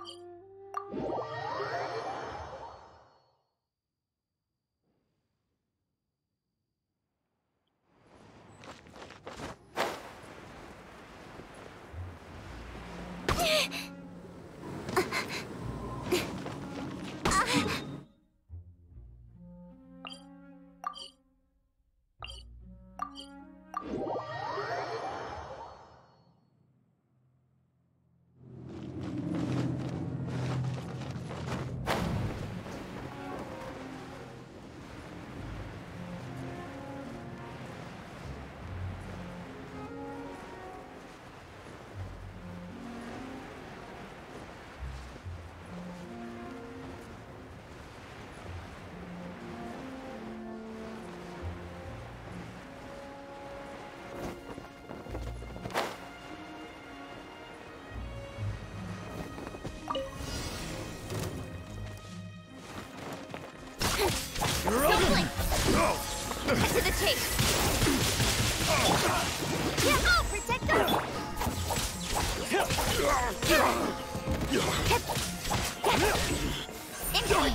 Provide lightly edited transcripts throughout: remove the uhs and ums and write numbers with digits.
Cut to the chase. Yeah, oh, protect us! Incoming!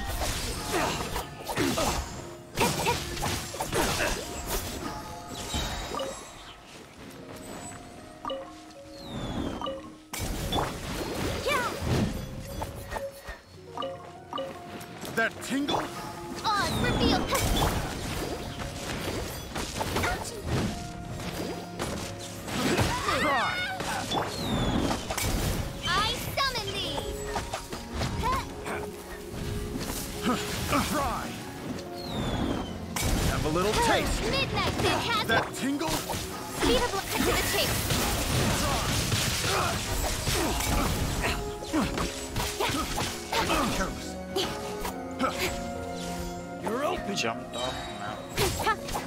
That tingle? Oz, reveal! Try! I summon thee! Try! Have a little taste! Midnight Phantasm! That tingle? Speed of cut to the chase! Careless. You're open. Jumped off the mountain.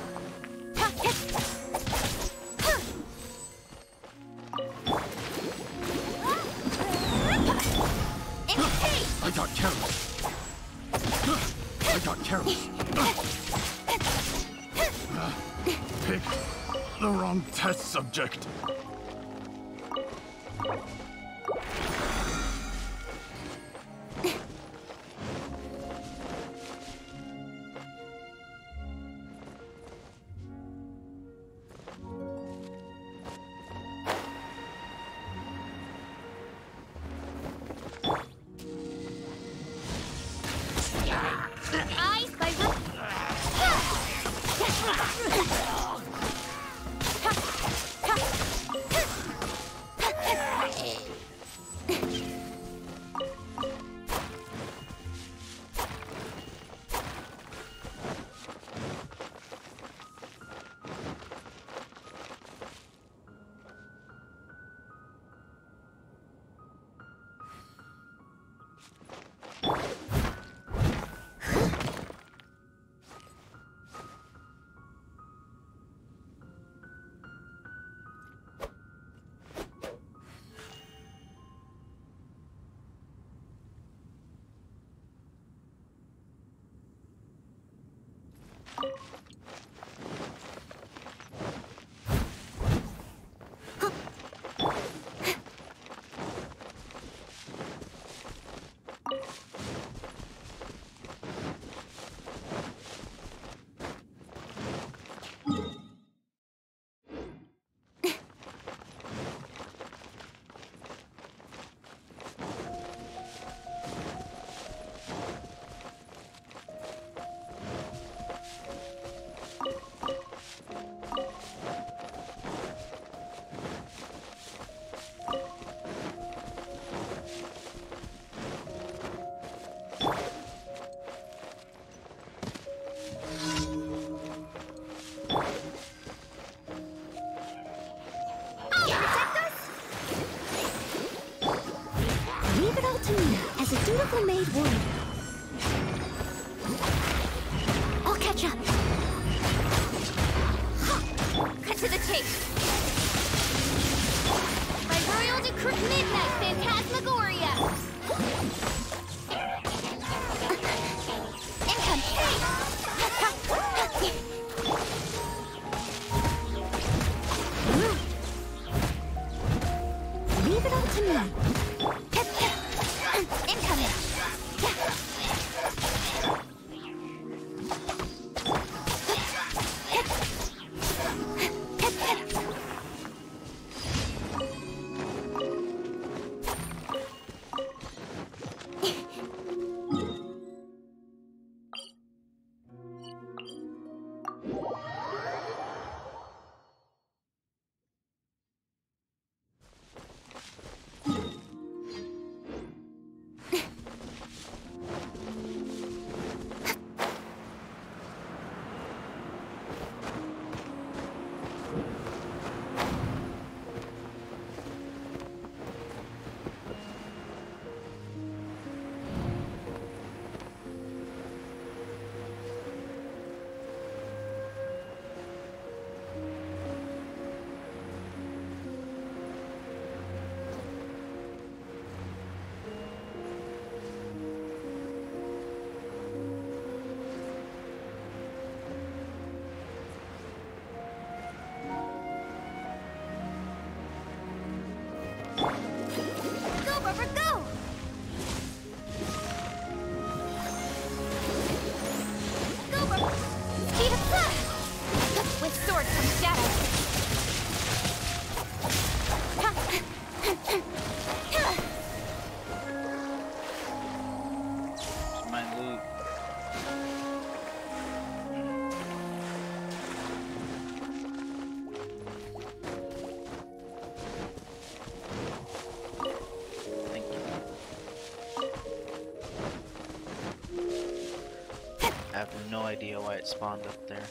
I got careless. I got careless. Picked the wrong test subject. Eyes by Leave it all to me as a dutiful maid would. I'll catch up. cut to the chase! My royal decree Midnight Phantasmagoria! Leave it all to me. Go, Rubber, go! Go, Rubber! Speed of flash! With sword comes shadow. It's my loot. Thank you. I have no idea why it spawned up there.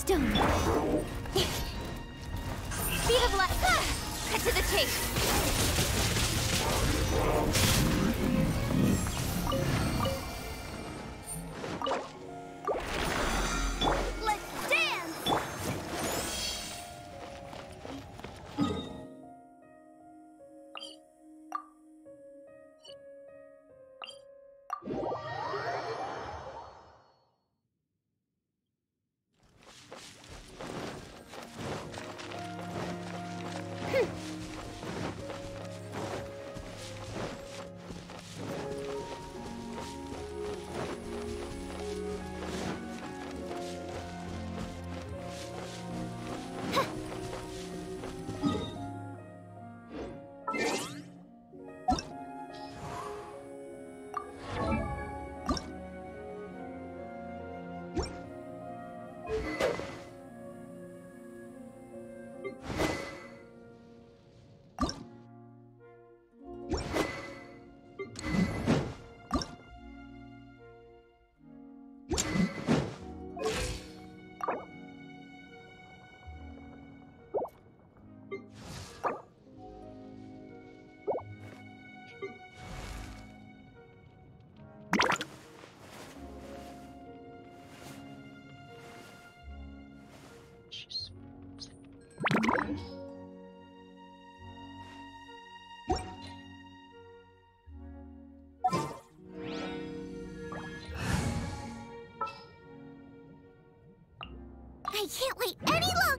stone. Speed of light. Cut to the chase. Let's dance! Jeez. I can't wait any longer.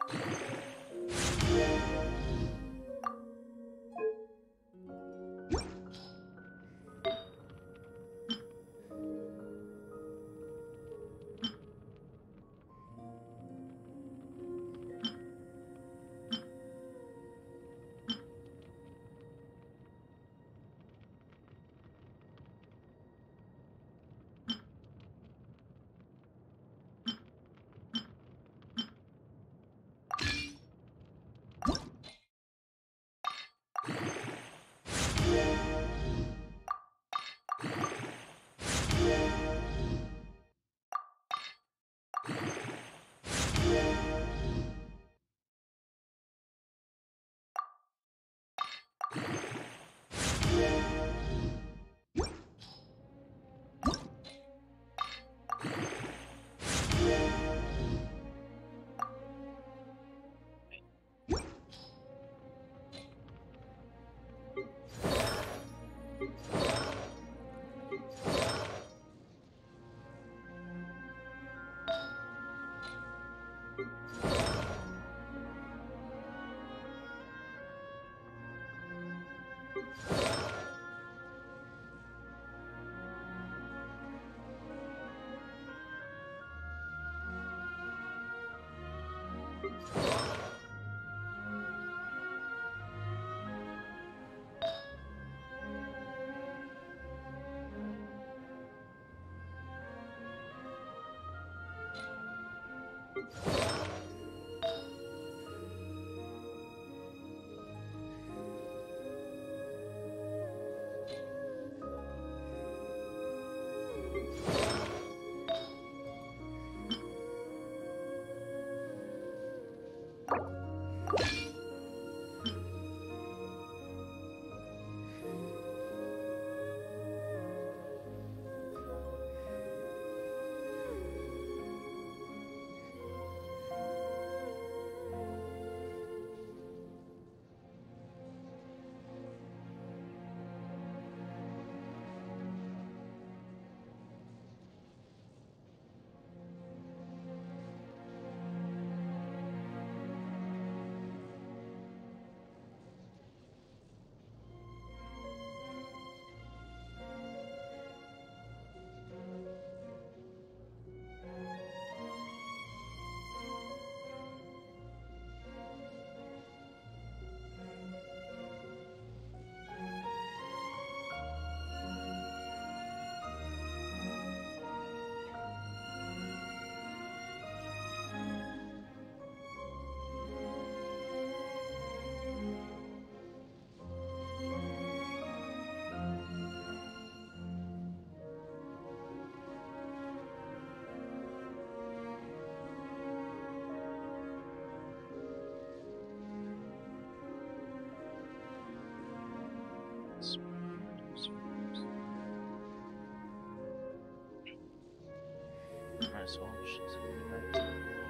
Might as well just do that.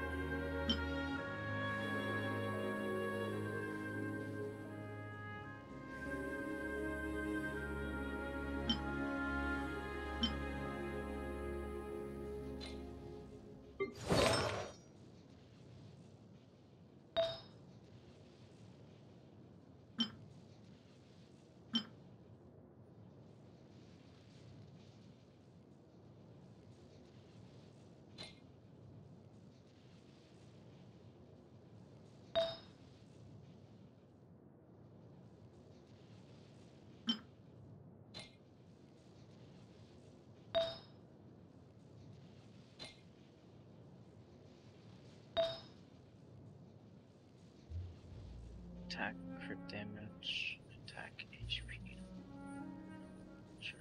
Attack crit damage, attack HP. Sure.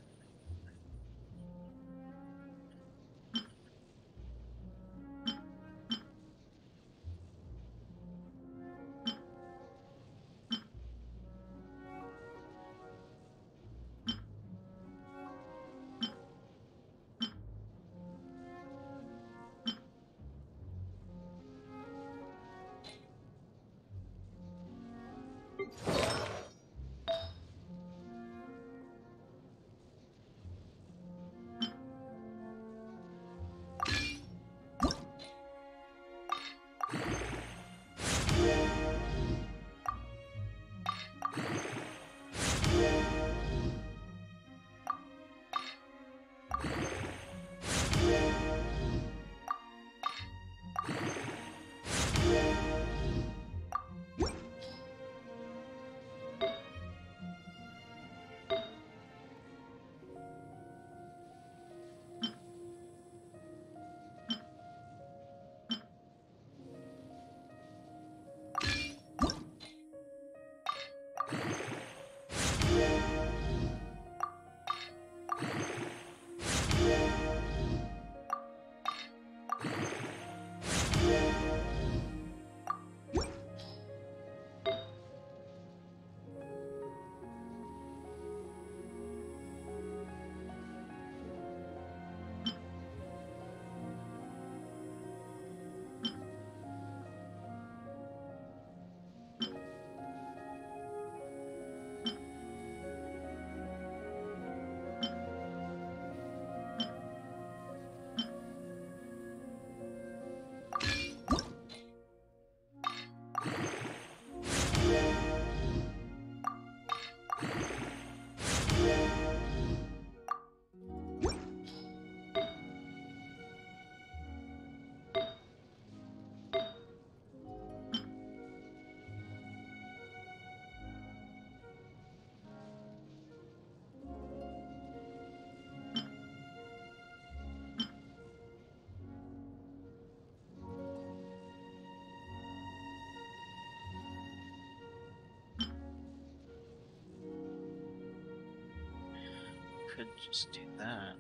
could just do that.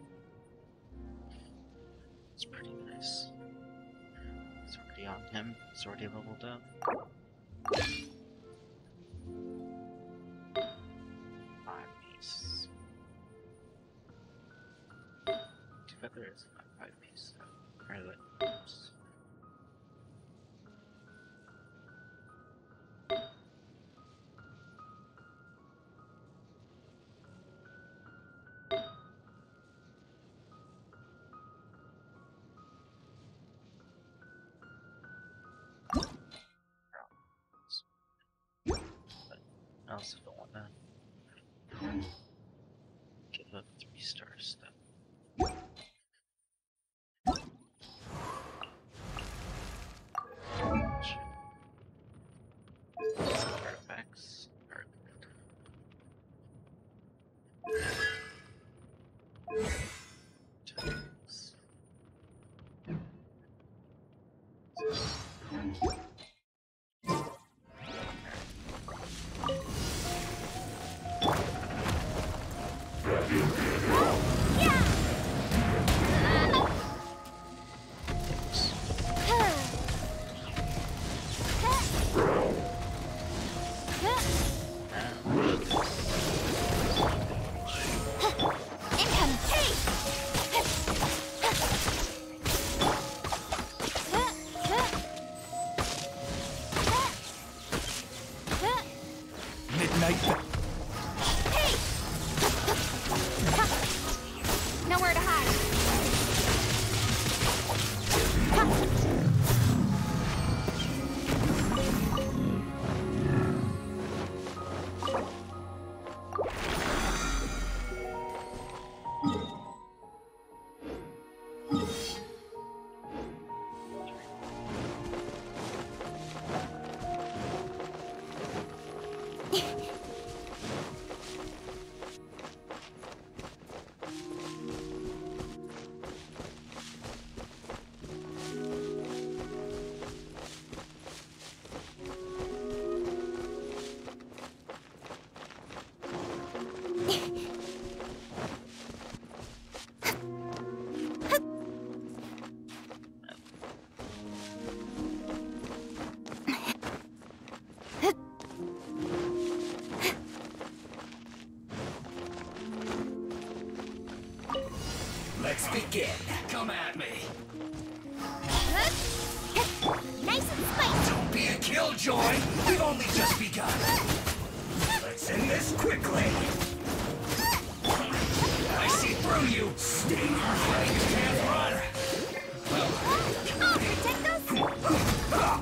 It's pretty nice. It's already on him. It's already leveled up. 5-piece. Too bad there is a 5-piece. Really. Oops. I also don't want to give up 3-star stuff. Artifacts are good. Tokens. Midnight. Nowhere to hide. Let's begin. Come at me. Nice and spicy. Don't be a killjoy. We've only just begun. Let's end this quickly. I see through you. Stay where you can't run. Oh, protect us.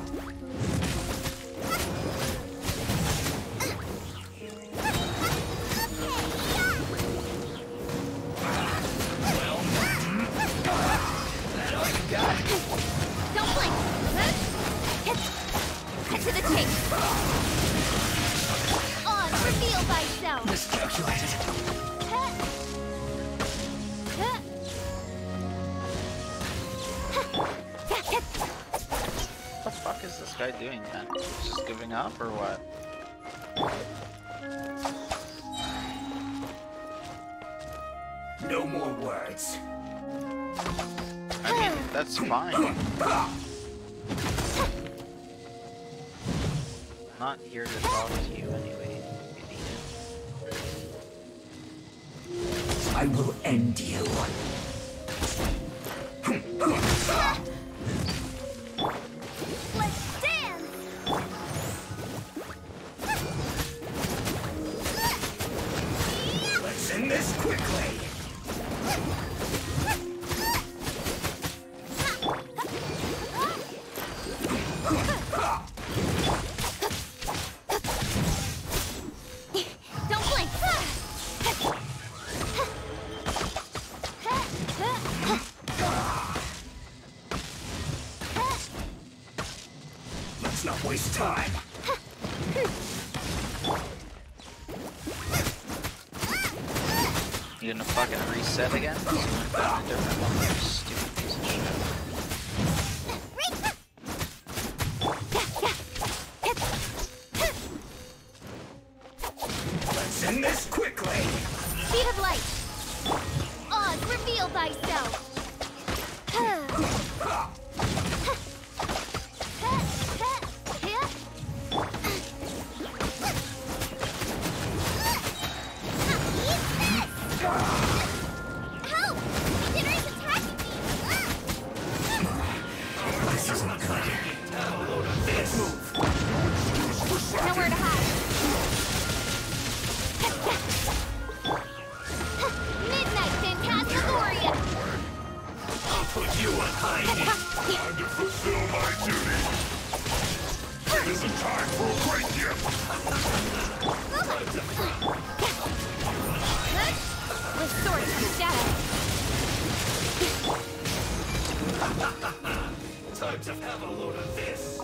Don't blink. Cut to the chase. On, reveal thyself. Miscalculated. What the fuck is this guy doing, man? Just giving up or what? No more words. I mean, that's fine. I'm not here to talk to you anyway, idiot. I will end you. Let's dance. Let's end this quickly. Don't blink. Let's not waste time. You gonna fucking reset again? So I'm gonna put in a different one, you stupid piece of shit. Let's end this quickly. Speed of light. Have a load of this. Nowhere to hide. Midnight Phantasmagoria! I'll put you on high heat. Time to fulfill my duty. It isn't time for a break yet. With swords from shadow. Time to have a load of this.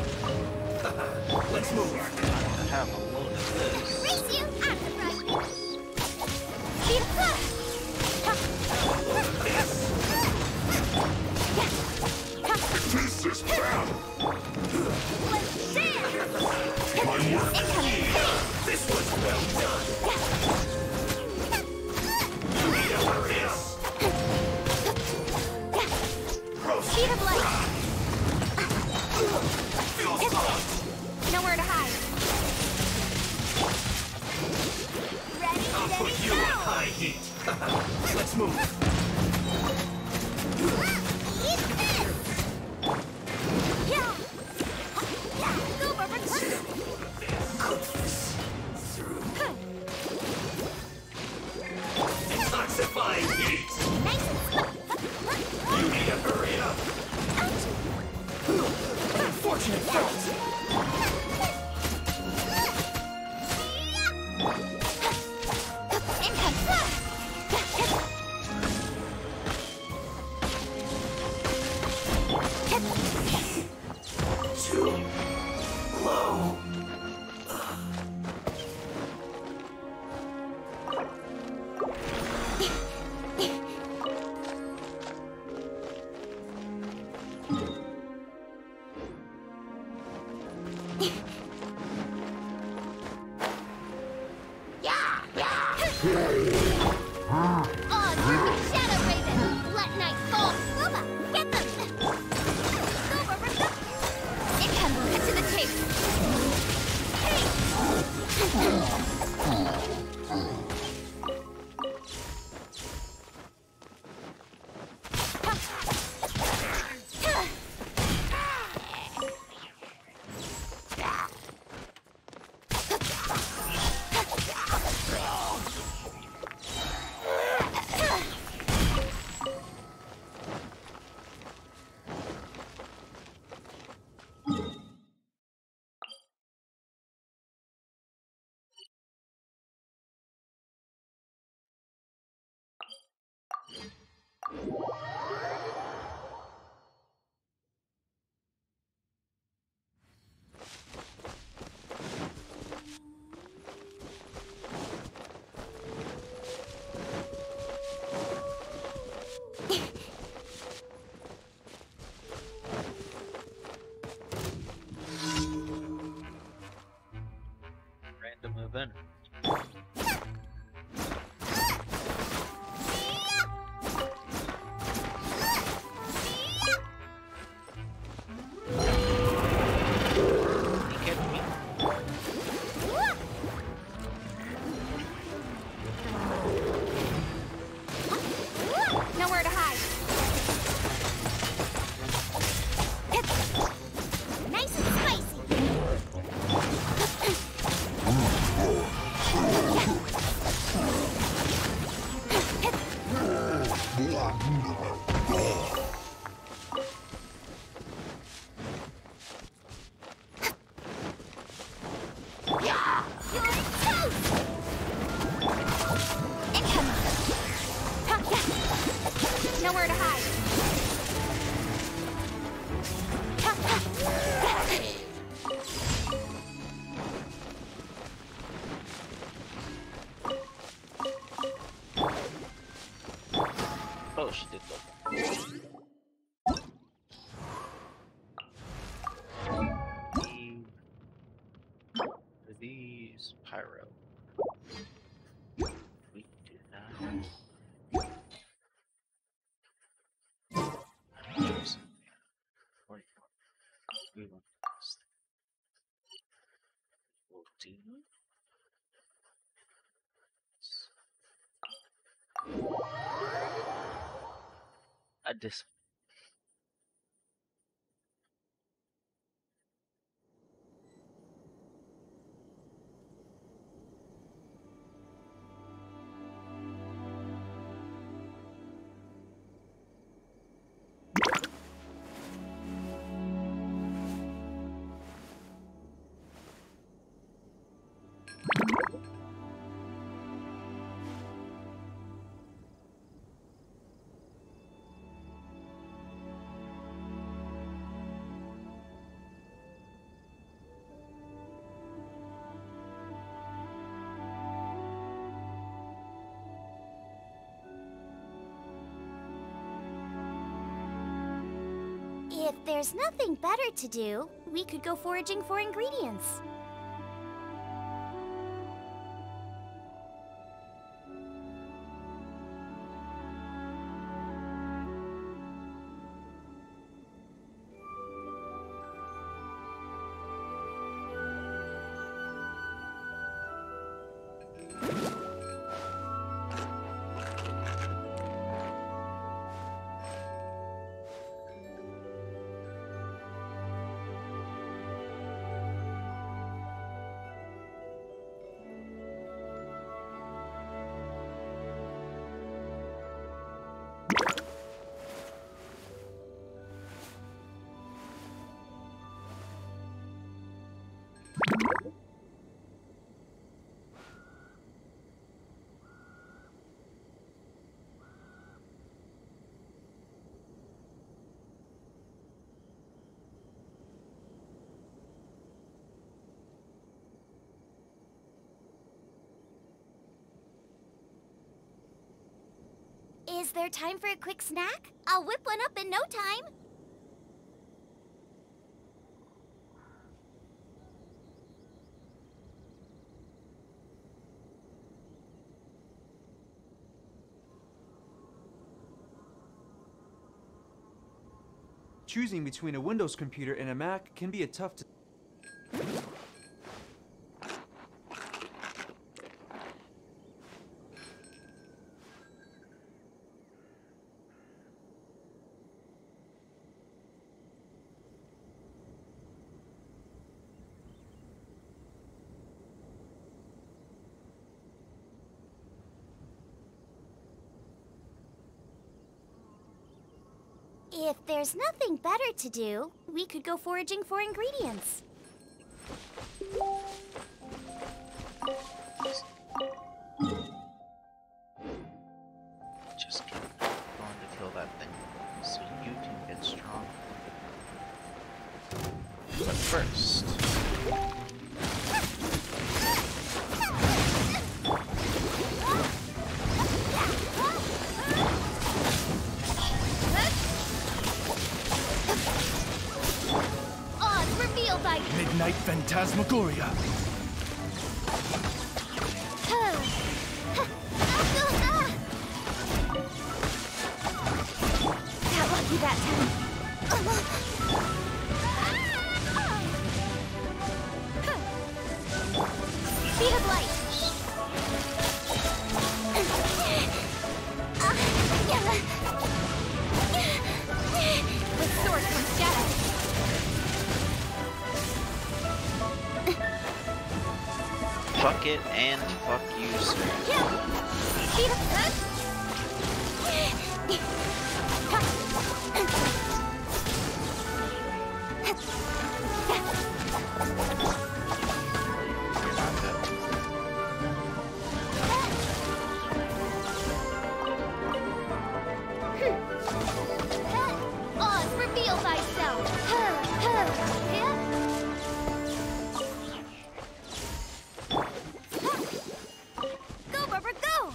Let's move. Have a load of this. Race you! I'm surprised. Speed of flash! This is battle. Let's share! My work. This was well done. You need to hurry up. Speed of light! Feel fun. Nowhere to hide. Ready, I'll steady, put you on go! high heat. Let's move. Eat this! Yeah! Go, Barbara! Detoxifying heat. Nice and slow! You need to hurry up. Unfortunate fault. Too low. On through Shadow Raven! Let night fall! Wilma, get them! Go, Barbara! It comes cut to the chase. Random event. You kidding me? Nowhere to hide. Nice and spicy! You're toast! It comes. Nowhere to hide. Oh, she did go. These pyro. We do that. Oops. 44. We want this. We'll do this. If there's nothing better to do, we could go foraging for ingredients. Is there time for a quick snack? I'll whip one up in no time. Choosing between a Windows computer and a Mac can be a tough decision. If there's nothing better to do, we could go foraging for ingredients. Just keep going to kill that thing so you can get strong. But first, Oz, reveal thy... Midnight Phantasmagoria. Got lucky that time. Speed of light. With sword comes shadow. fuck it and fuck you, sir. Speed of Oz, reveal thyself. Go, Barbara, go!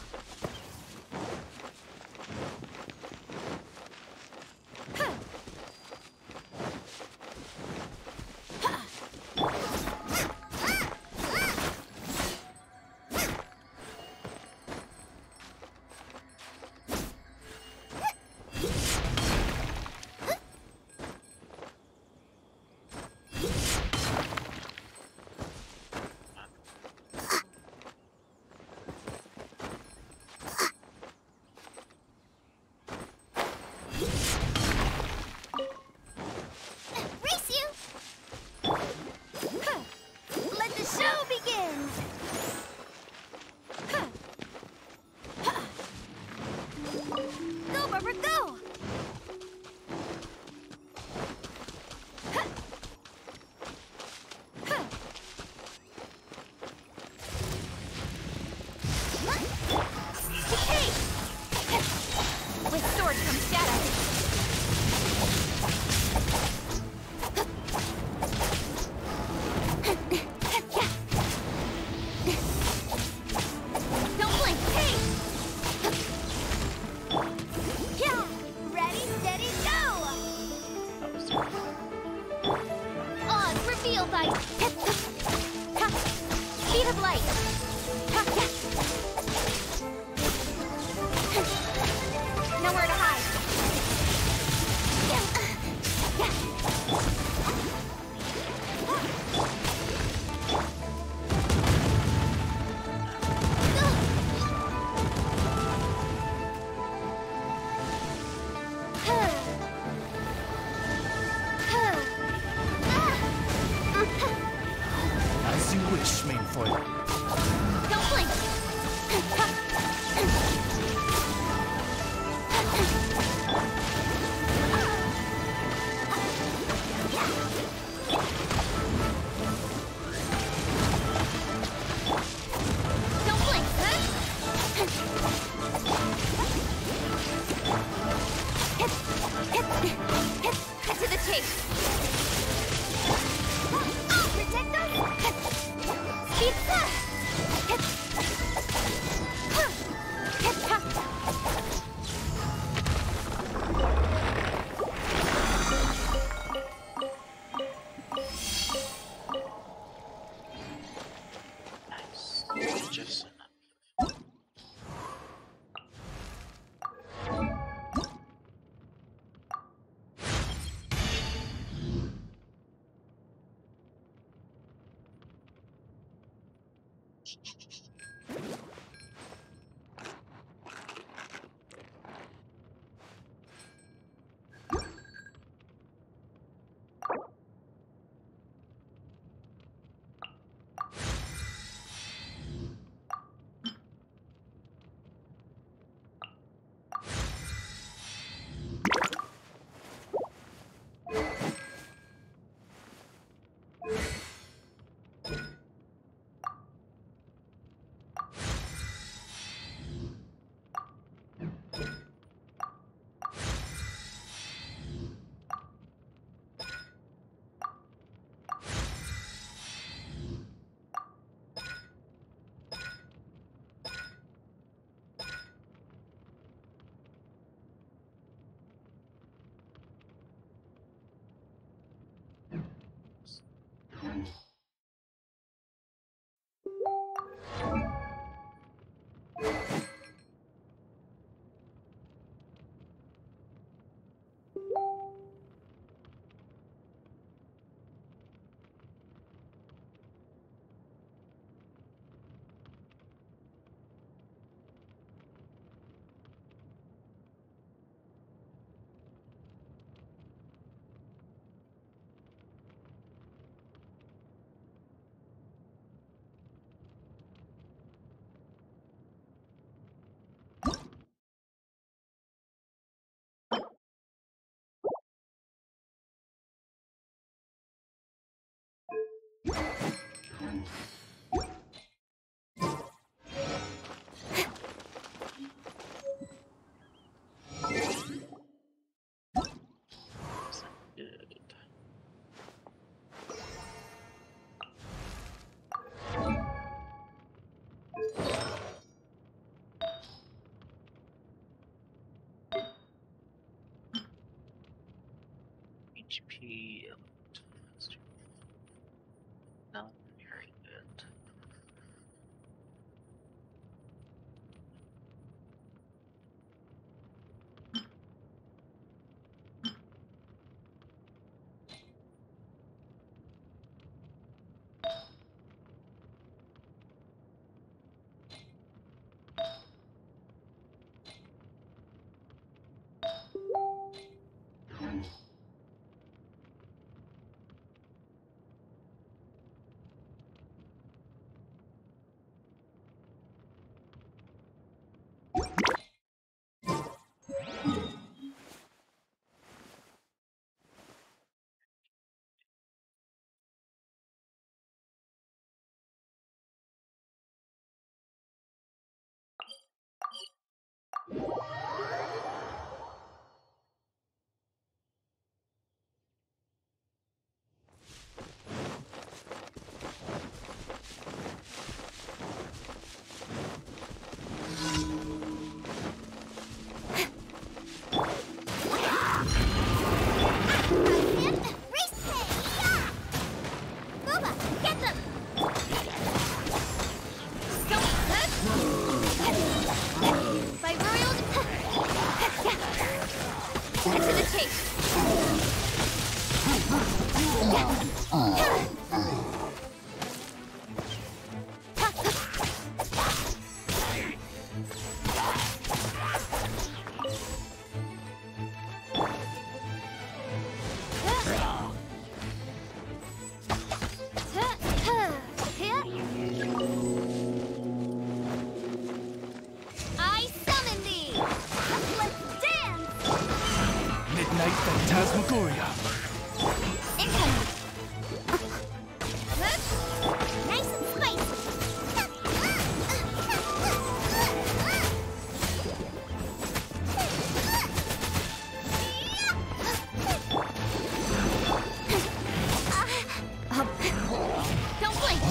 Steel bite. Speed of light. Nowhere to hide. As you wish, main foil. Don't blink. Don't blink. Cut to the chase. Protect us. Pizza. Nice. Just enough. HP. Not very good. I summon thee! Let's dance! Midnight Phantasmagoria. Incoming! Nice and spicy! Don't blink!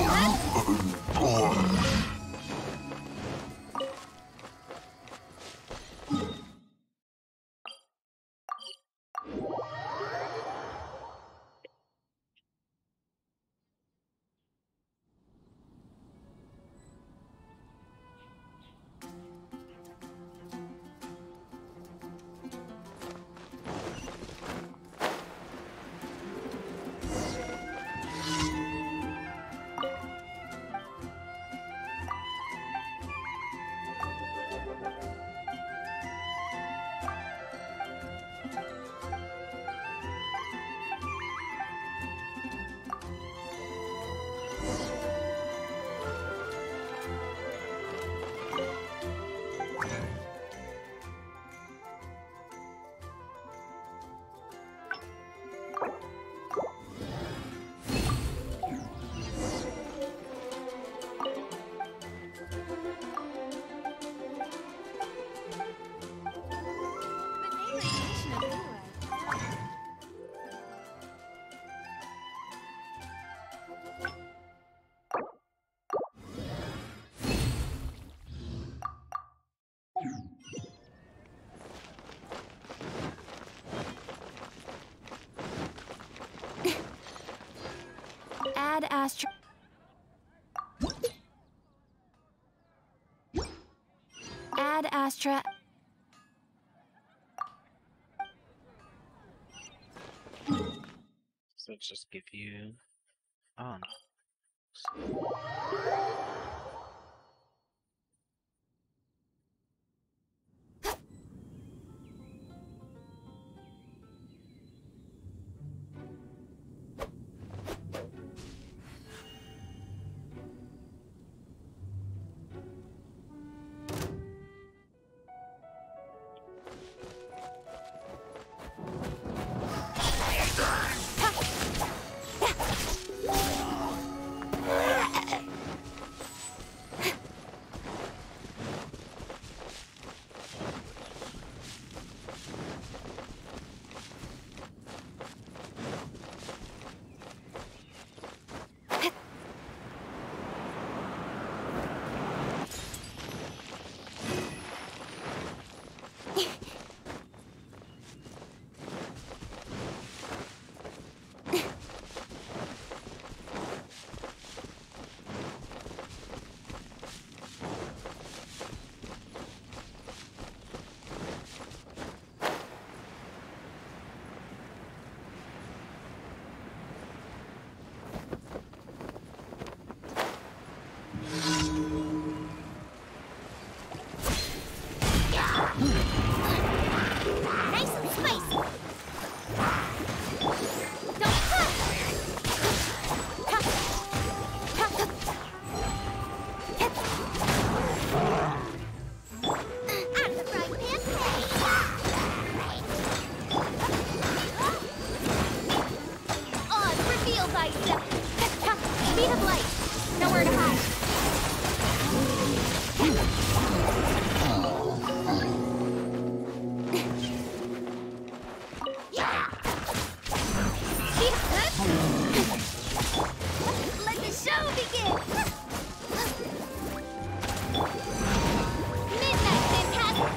Ad Astra. Ad Astra. So let's just give you. Oh no. Nice and spicy! Don't out of the frying pan! Oz revealed thyself! Speed of light! Nowhere to hide! Let the show begin! Midnight Phantasm!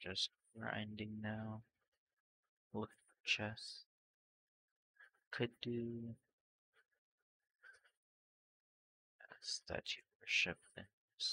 just grinding now. Look for chests. Could do a statue for shipments.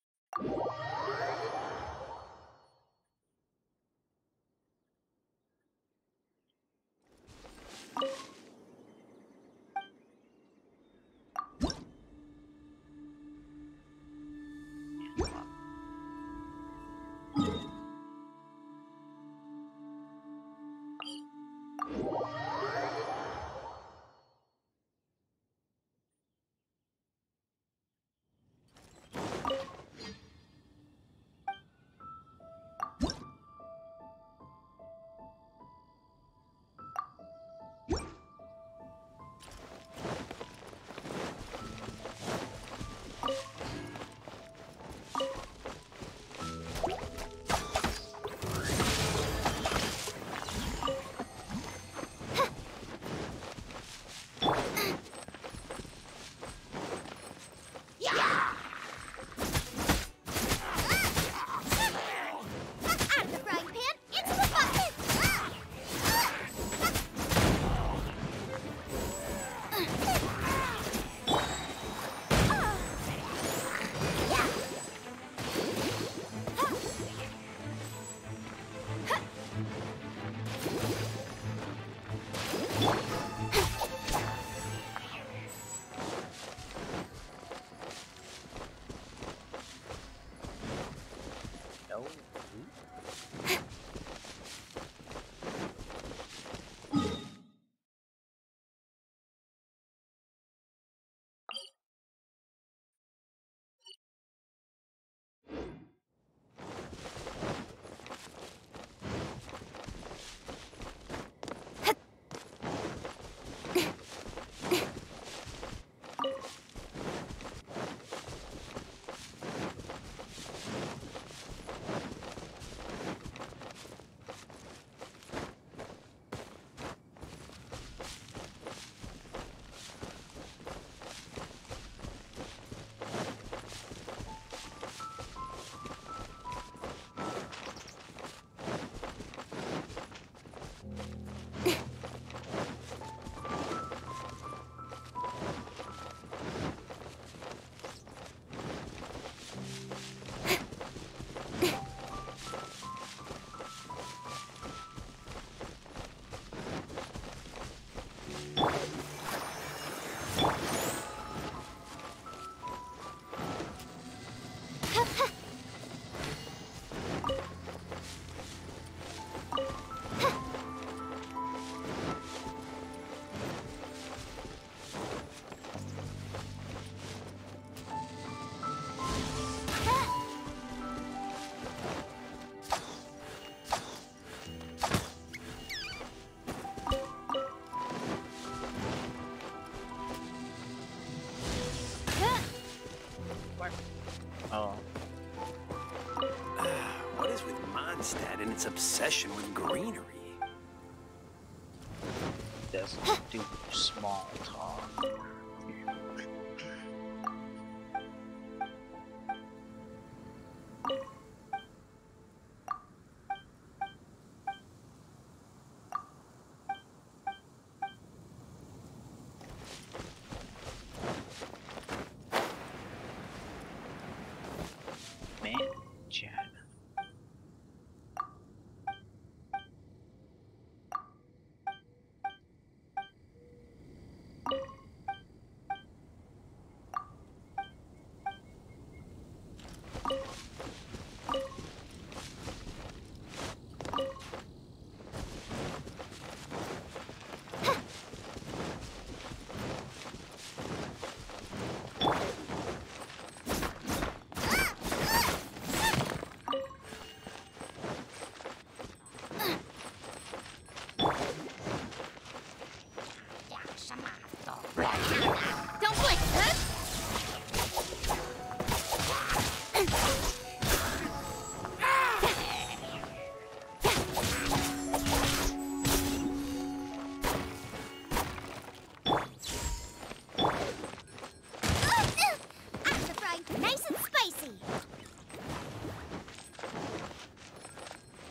Oh. What is with Mondstadt and its obsession with greenery? Doesn't do small talk. Man, Chad. Don't blink! Nice and spicy.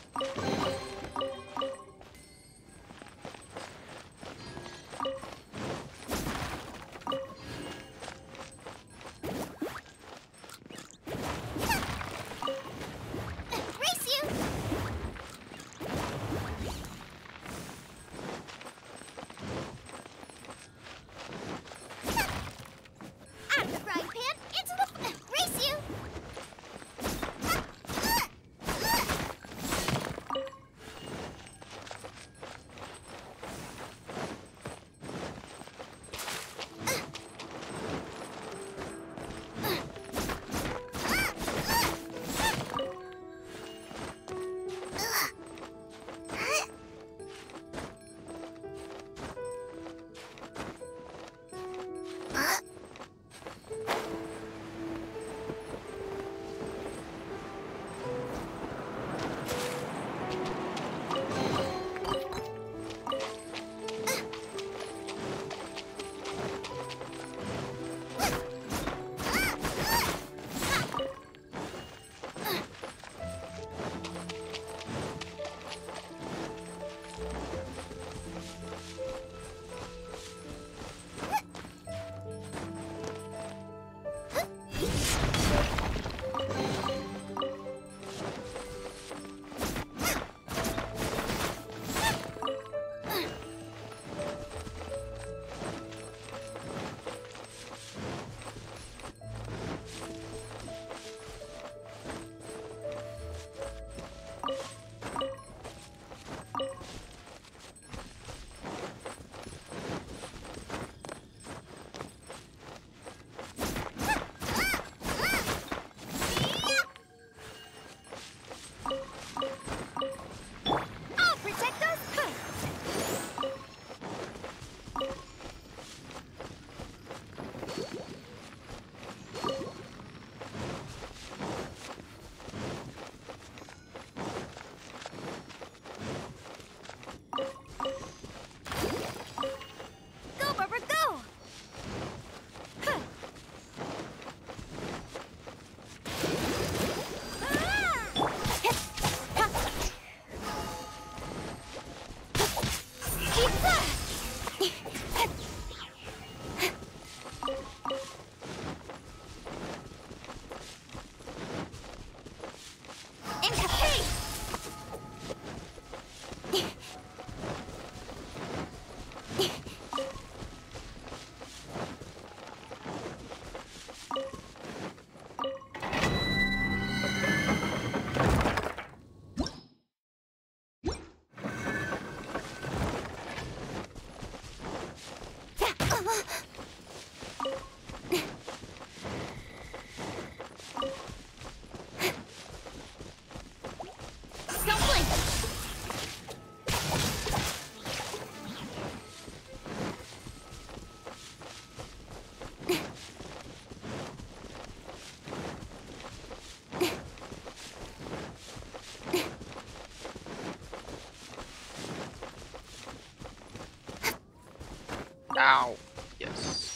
Ow! Yes.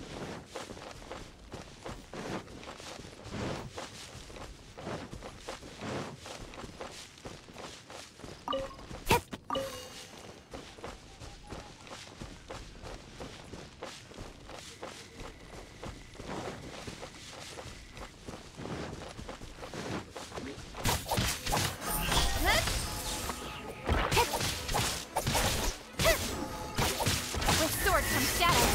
With sword comes shadow.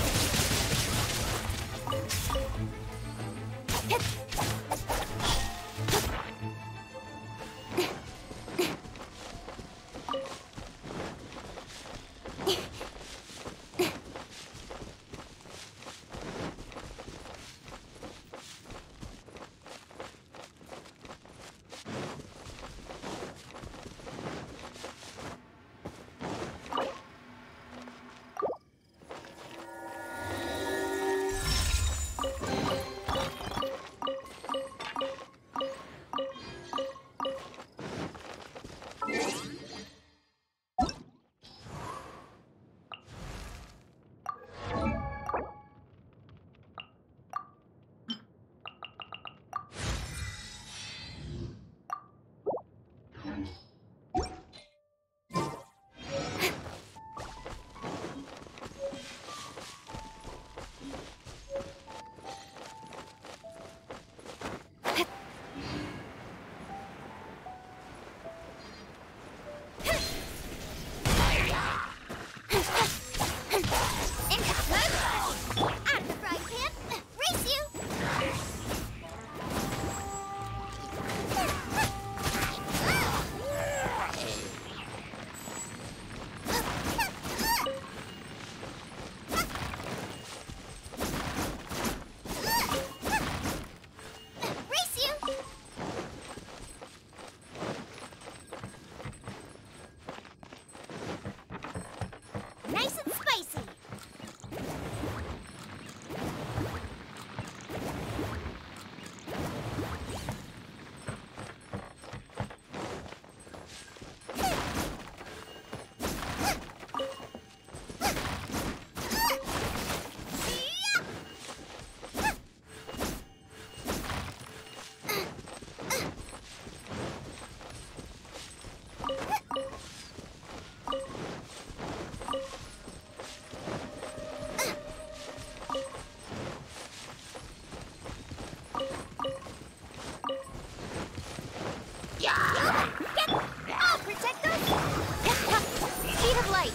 Out of the frying pan. Race you. Race you. Nice and spicy. I'll protect us. Speed of light.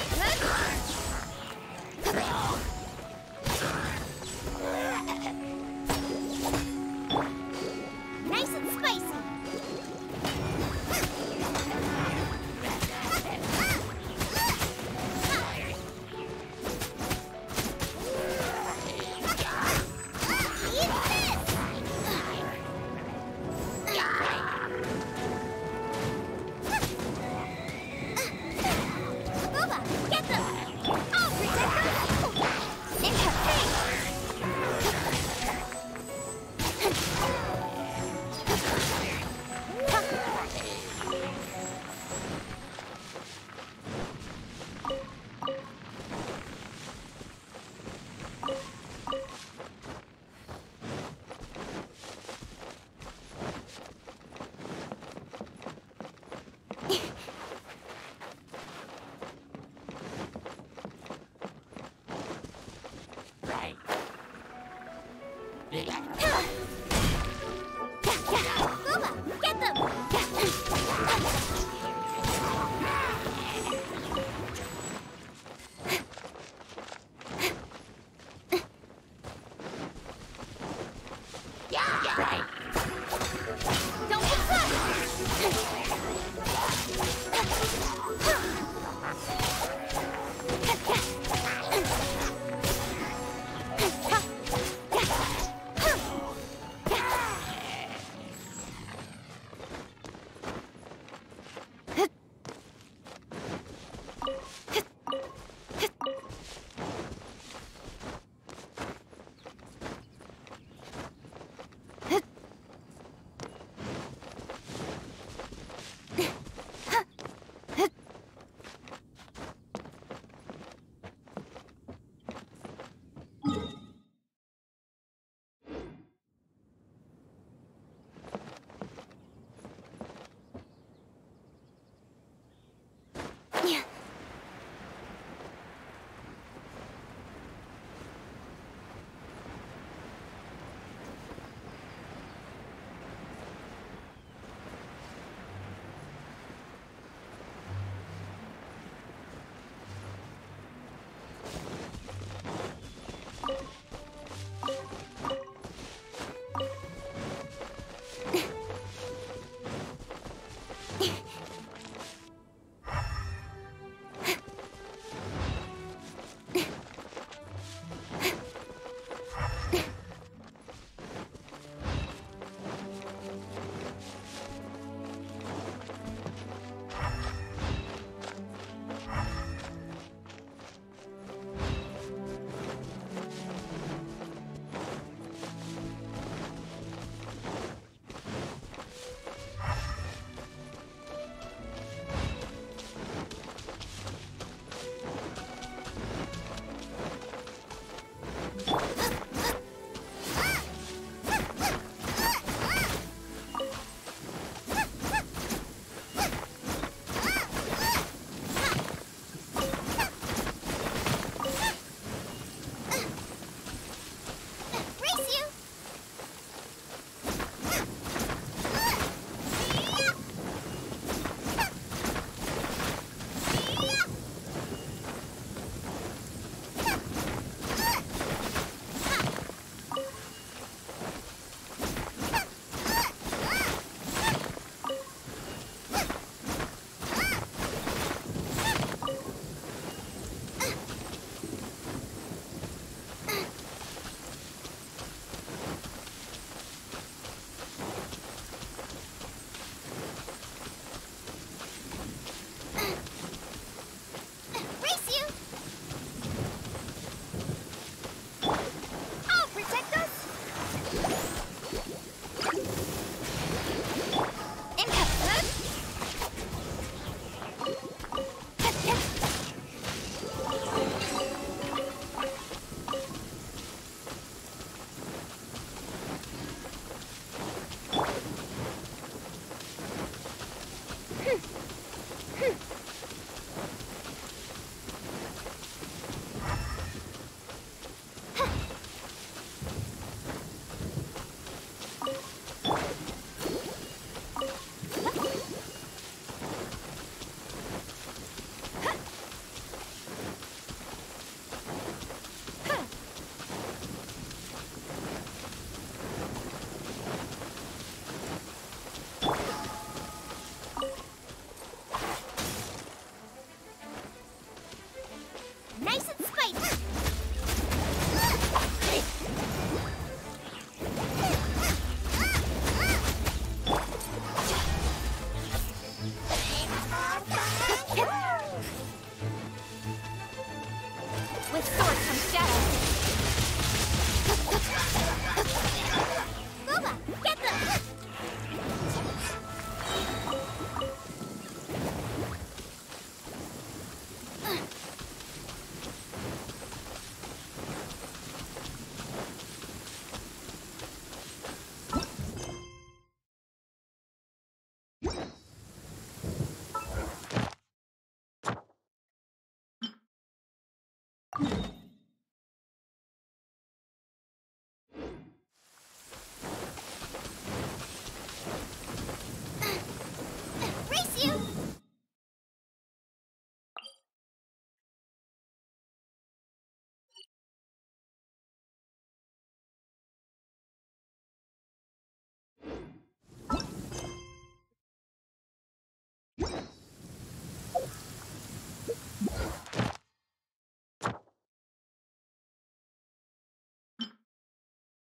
Nice and spicy. Eat this. Booba, get them. I'll protect them. Incoming. Booba, get them. Don't be quick.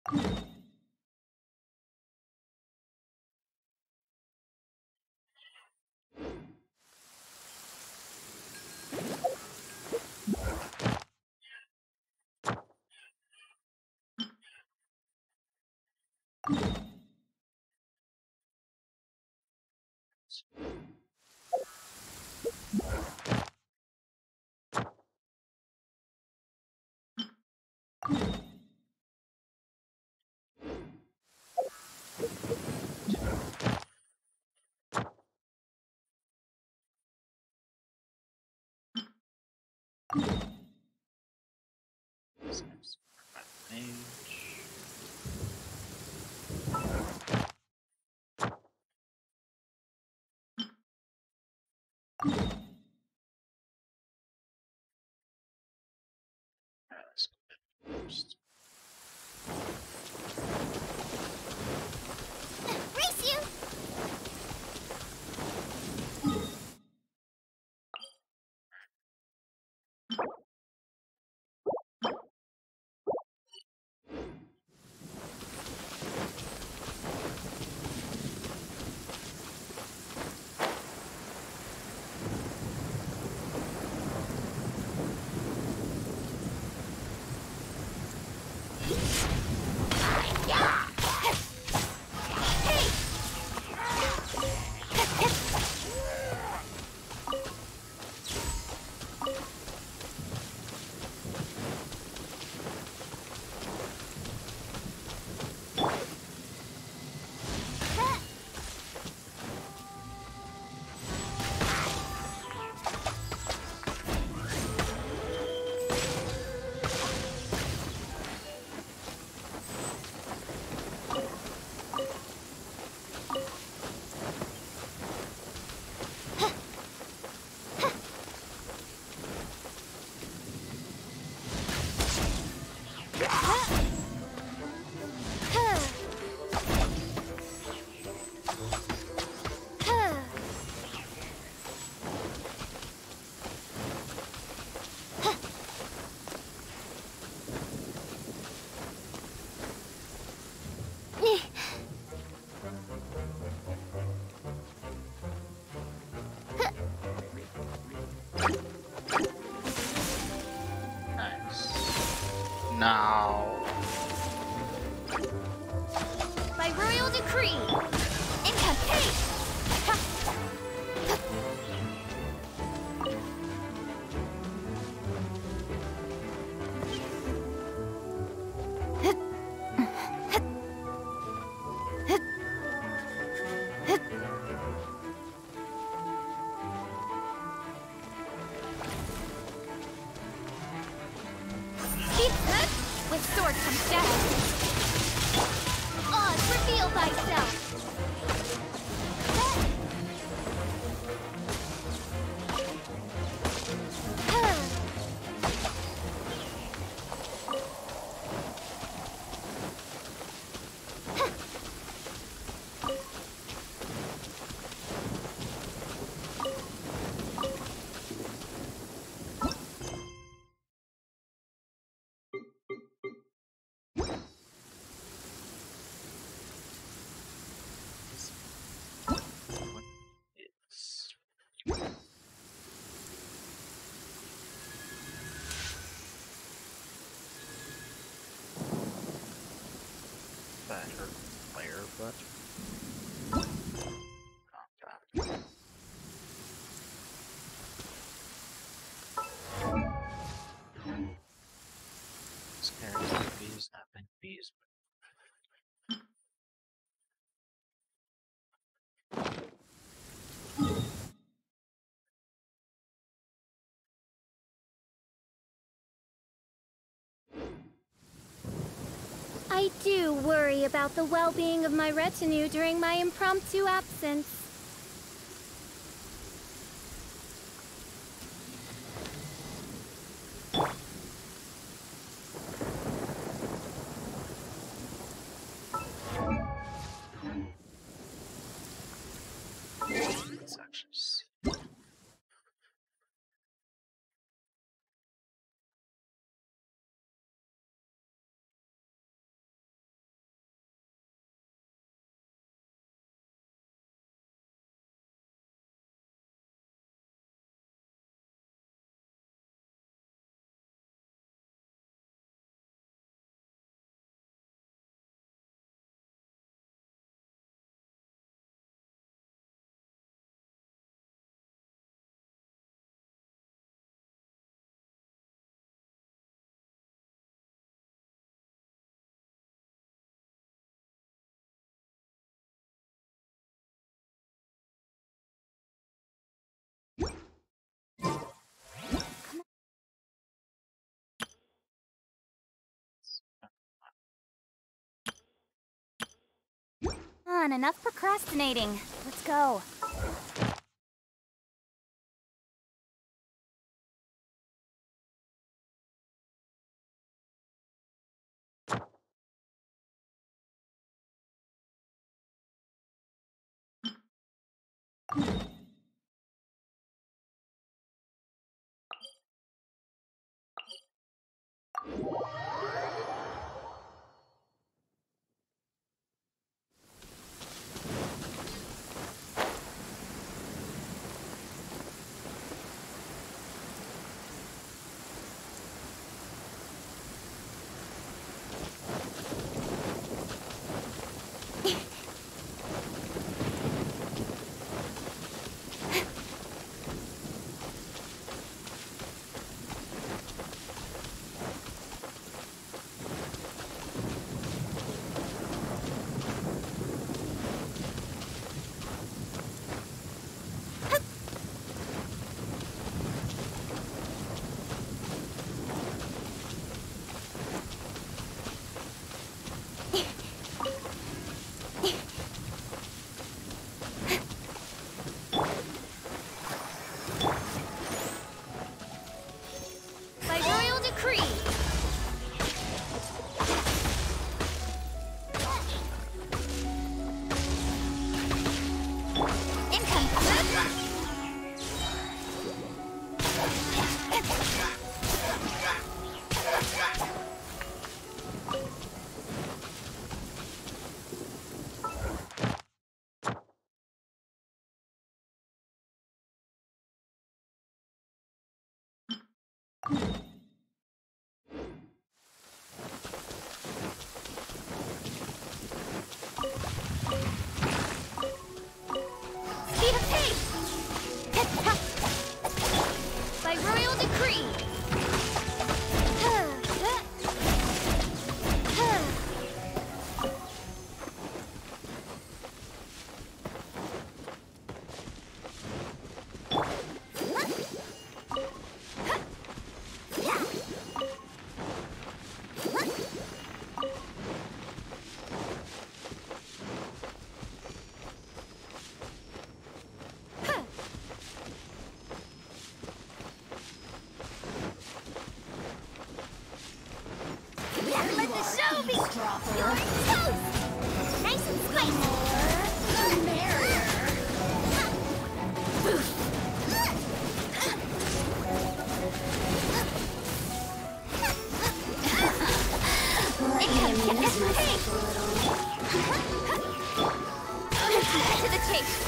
First. Race you! Now. By royal decree, incapacit! With sword comes shadow. Oz, reveal thyself! Better player, but not bad. Scares the bees, having bees. I do worry about the well-being of my retinue during my impromptu absence. Let's actually see. on, enough procrastinating. Let's go. By royal decree. Speed of pace. By royal decree. Let the show be your toast. Nice and spicy. The merrier. To the chase.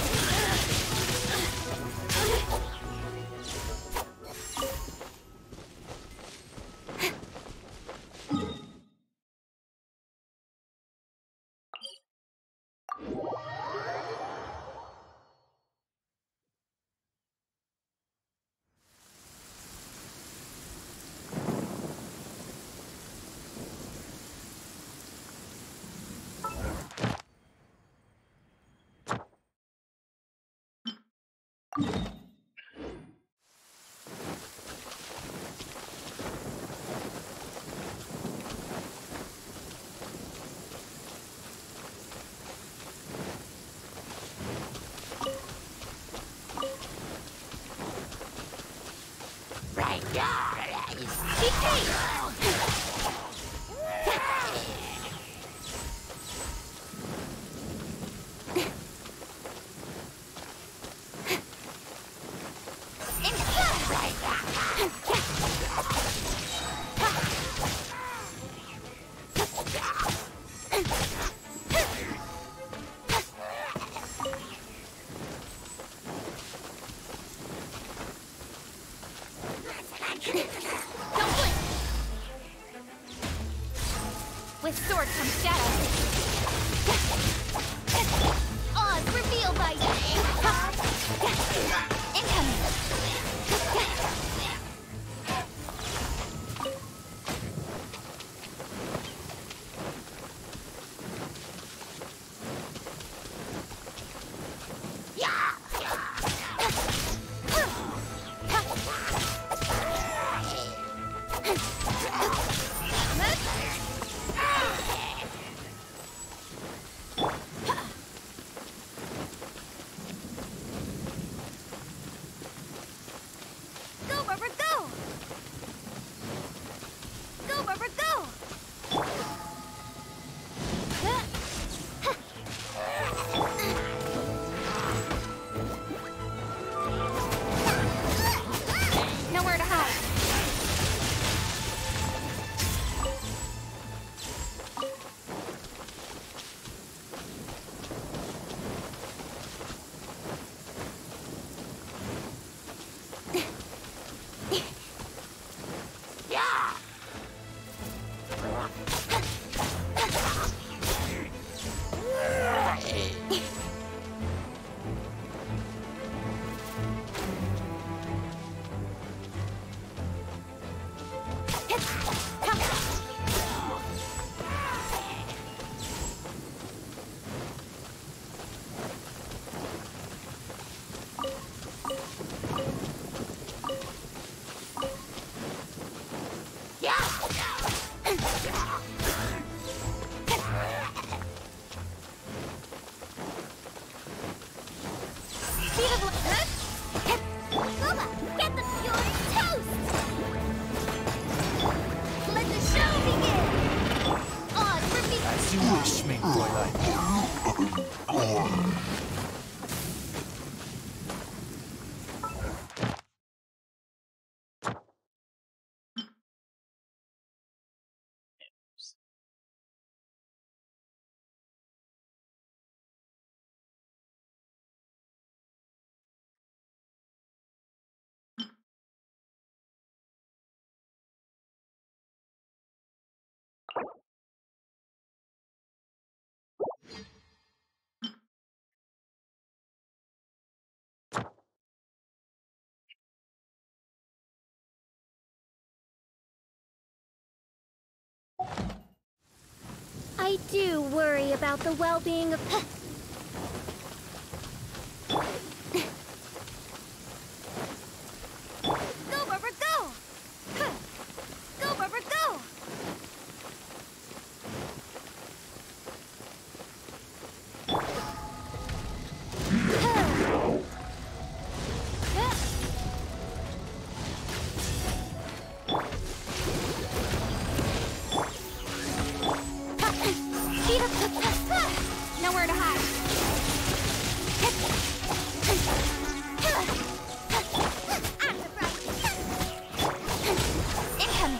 With sword comes shadow. Oz revealed by incoming. Speed of light. Booba, get the pure toast! Let the show begin! On repeat! As you wish, mein Fräulein. I do worry about the well-being of... Go, Barbara, go! Go, Barbara, go! Speed up the... Nowhere to hide. Incoming.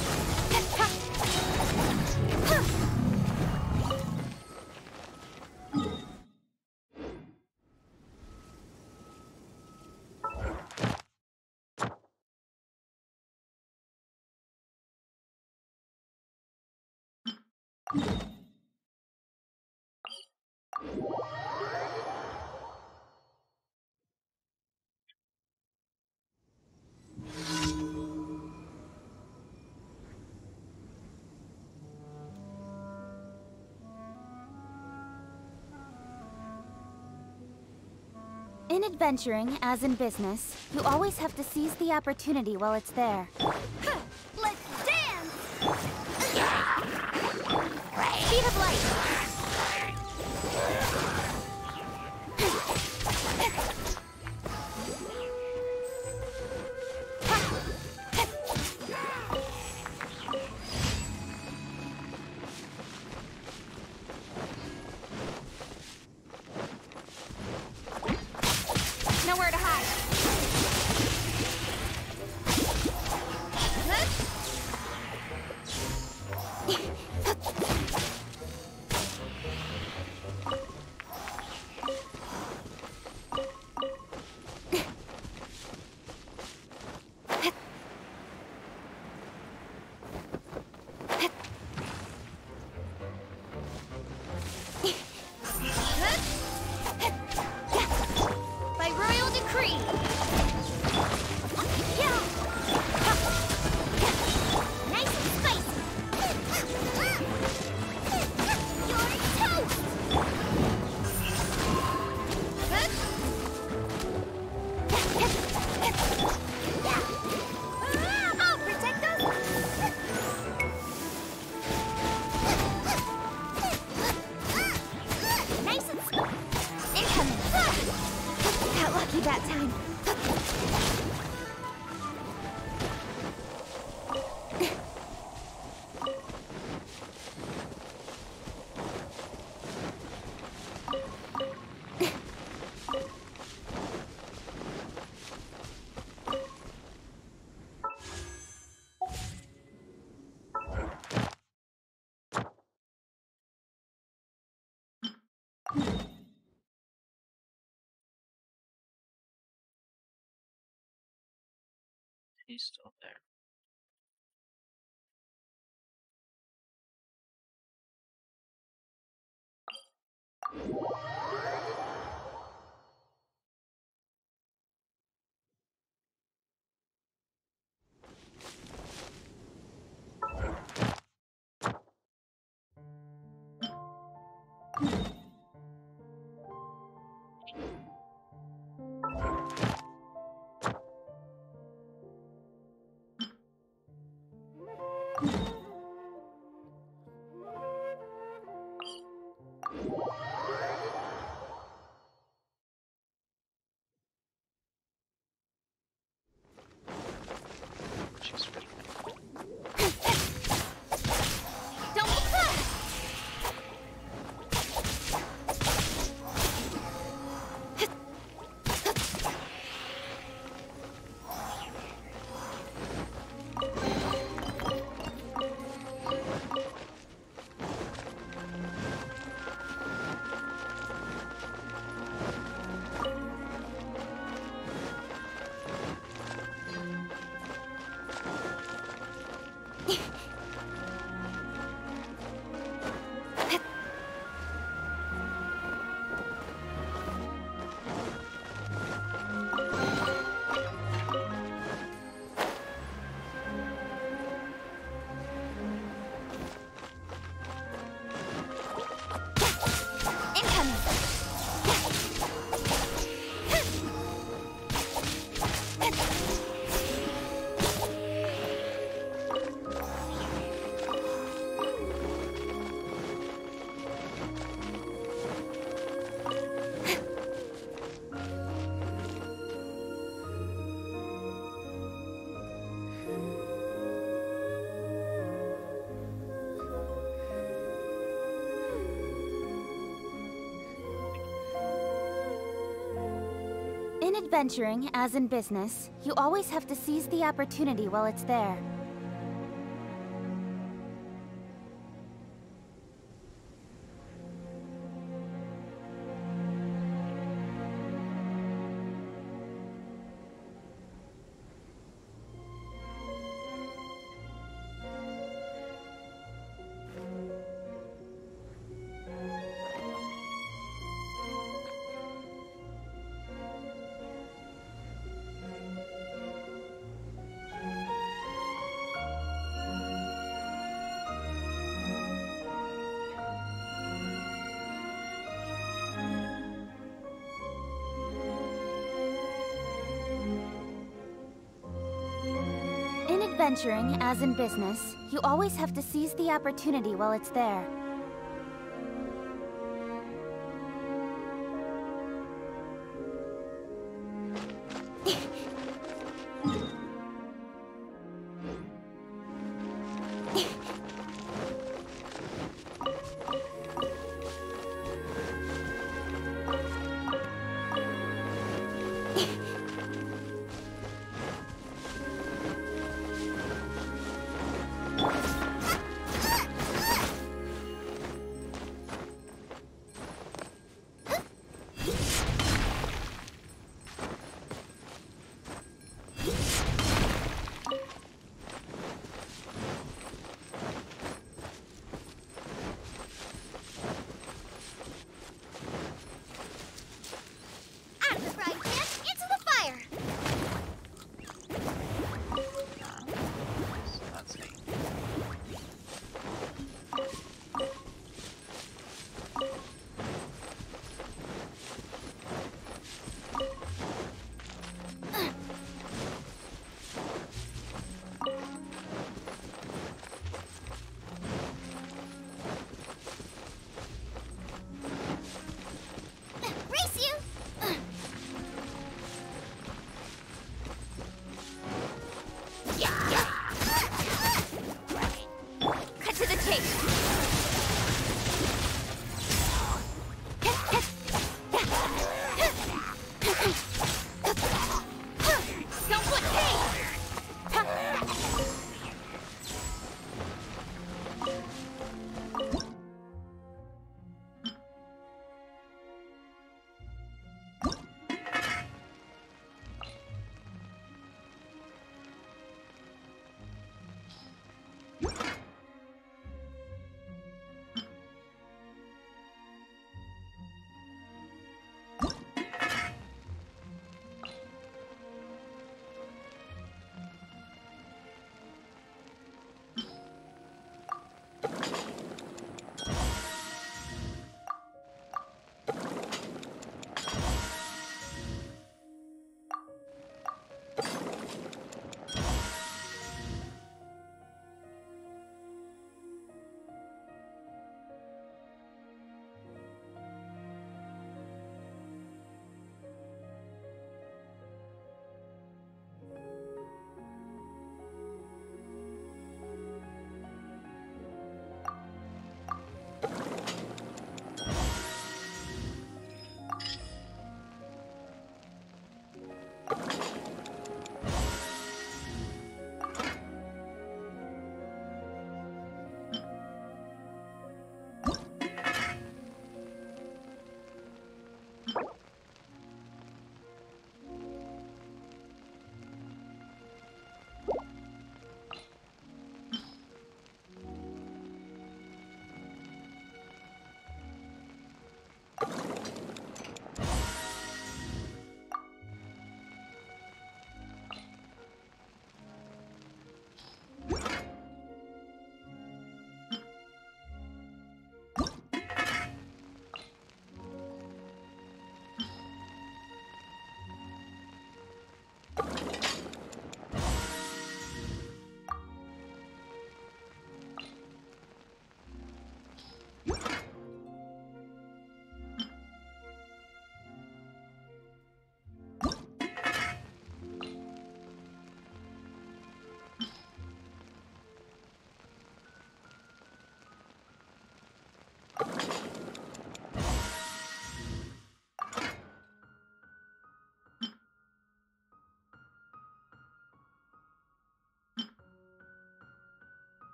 In adventuring, as in business, you always have to seize the opportunity while it's there. Let's dance! Speed of light! Nowhere to hide. By royal decree. Nice and spicy. You're toast. I'll protect us. Nice and incoming. Got lucky that time. He's still there. She's ready. Don't be fast! In adventuring, as in business, you always have to seize the opportunity while it's there. In adventuring, as in business, you always have to seize the opportunity while it's there.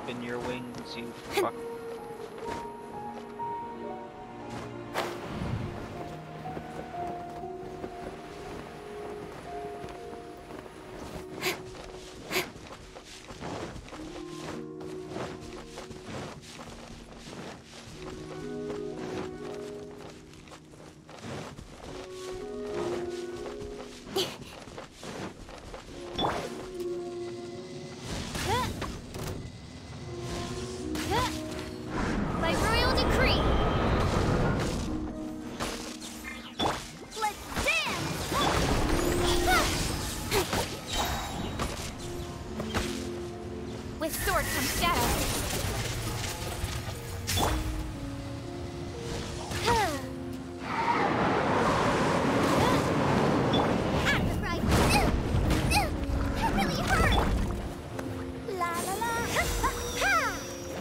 flapping your wings, you fuck. By royal decree. Let's dance! With sword comes shadow. Right. That really hurt! La la la! Ha!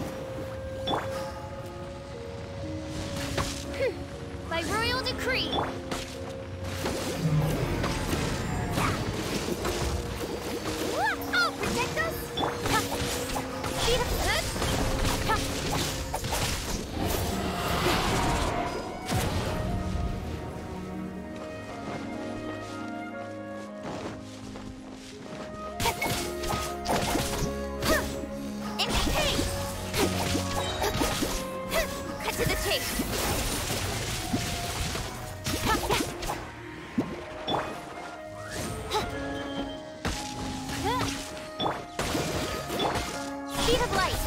By royal decree. I'll protect us! Beat up! Cut to the chase. Speed of light.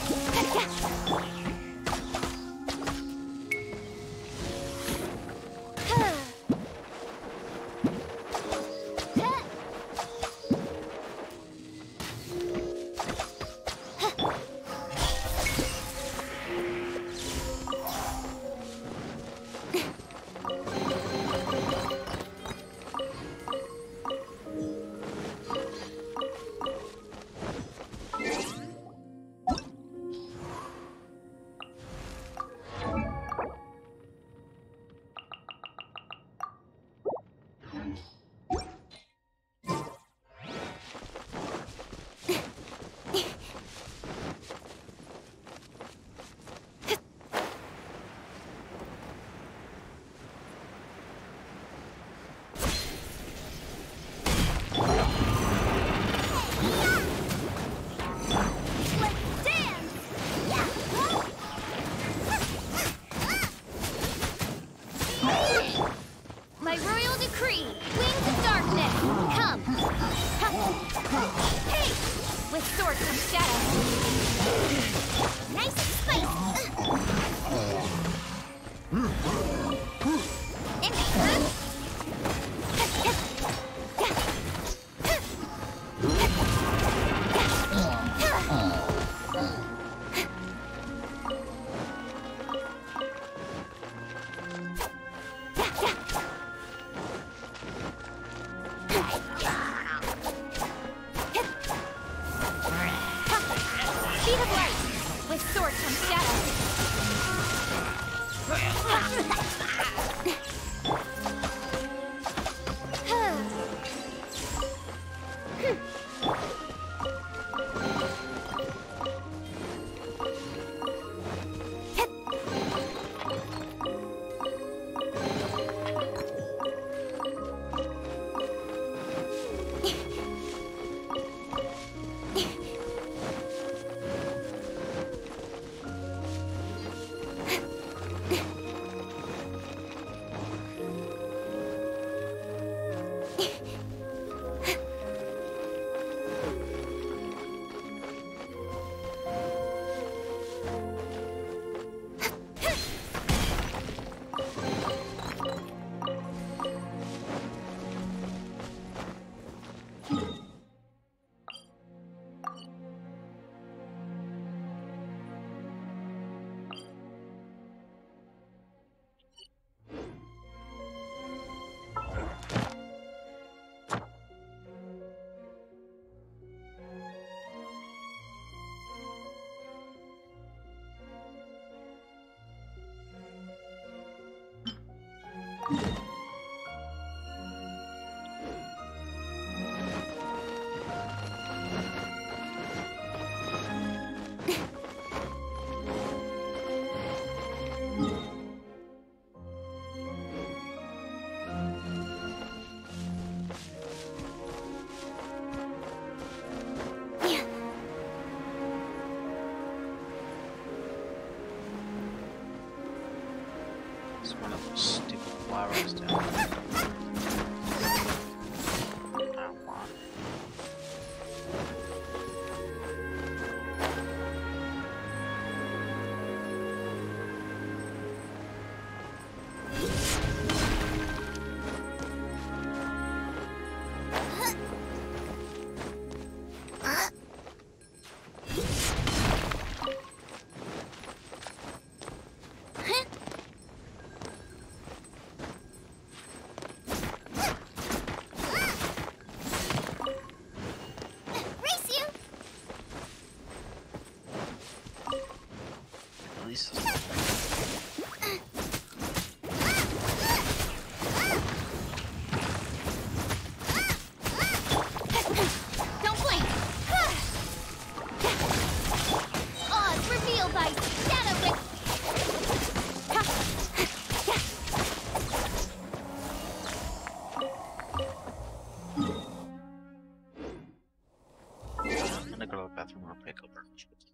Let's dance! My royal decree. Wings of darkness. Come. Hey! With sword comes shadow. Nice and spicy! Speed of light. With sword comes shadow. There's one of those stupid flowers down there. I want it. Race you! At least Don't blink! Odds revealed by Shadow Witch! I'm gonna go to the bathroom real quick. I'll burn the shit.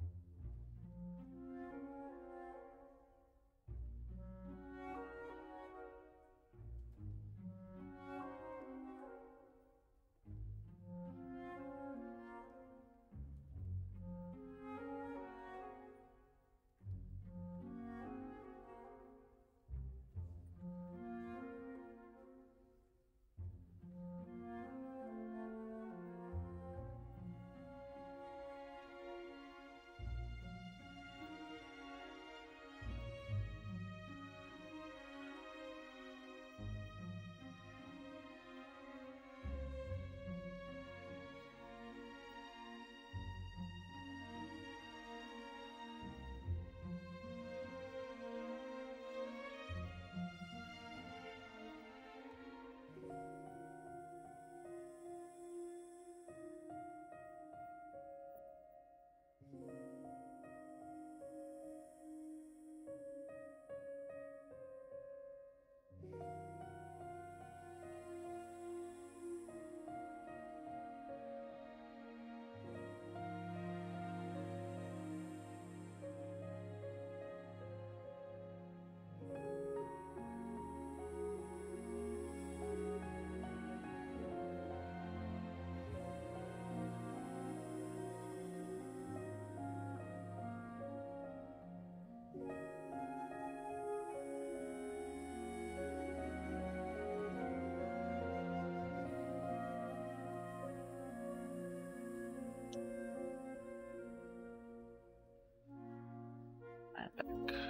I'm back.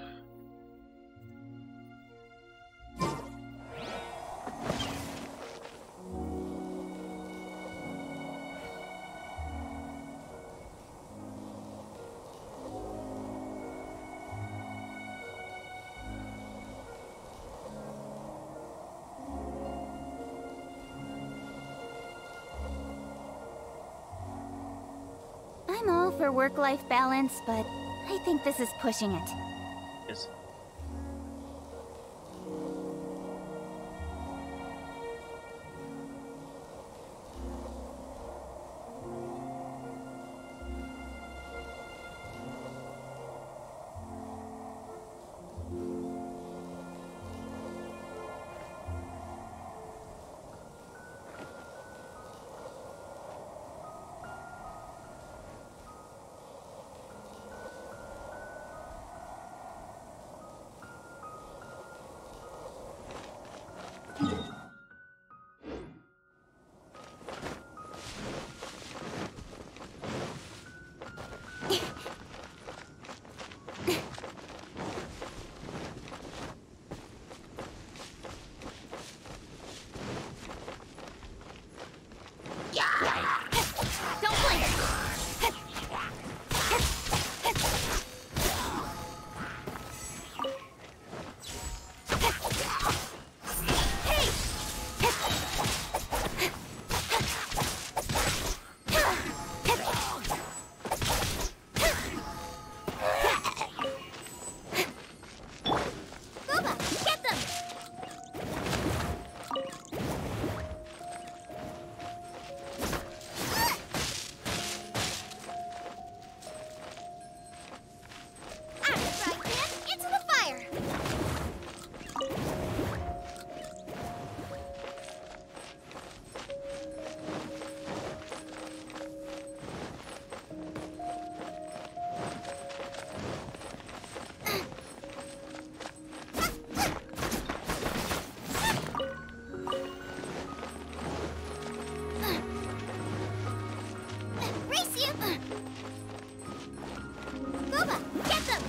I'm all for work-life balance, but I think this is pushing it. Yes. Gooba, get them!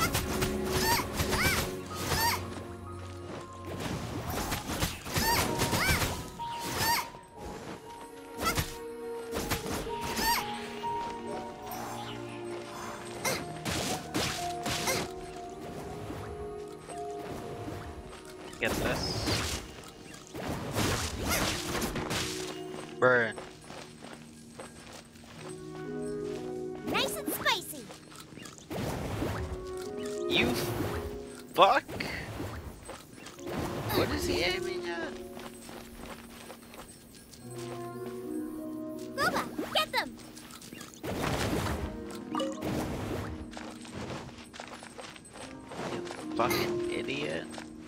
Get this. Burn. Nice and spicy! You fuck? What is he aiming at? Gooba, get them! You fucking idiot.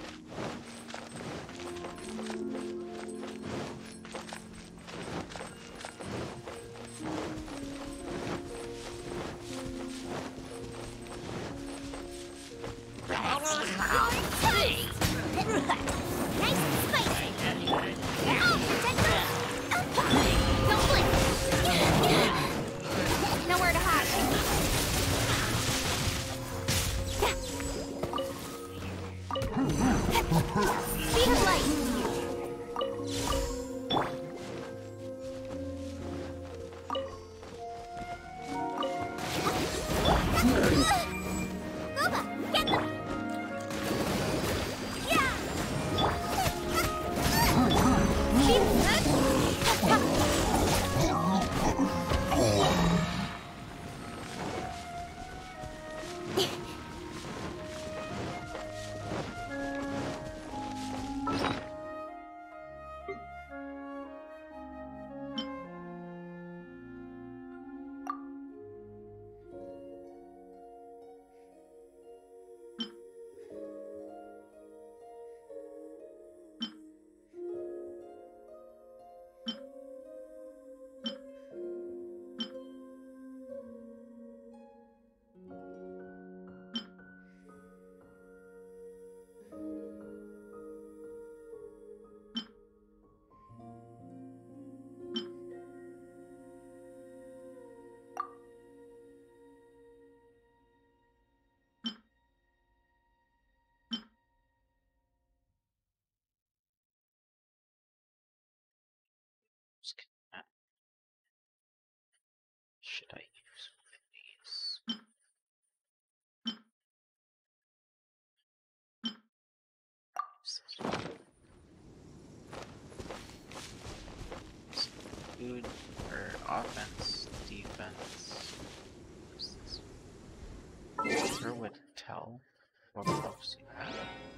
Nice and spicy! Oh, protector! Don't blink! Nowhere to hide! Speed of light! Gooba, get them! Yeah! Should I use these? Food or offense, defense. Where would tell what buffs you have?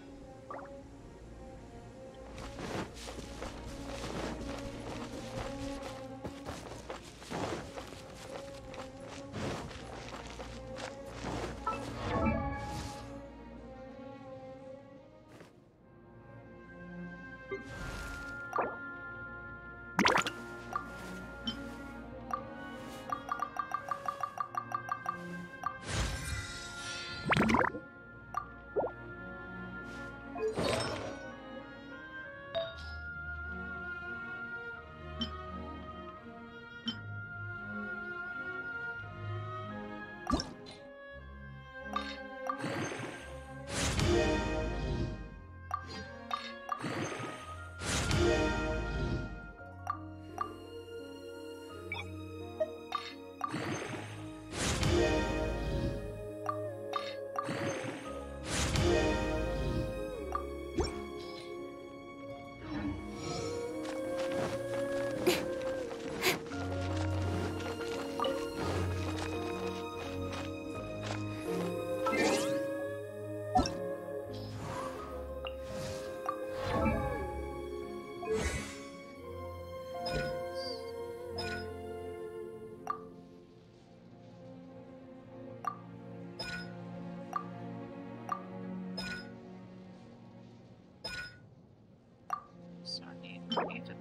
So I need to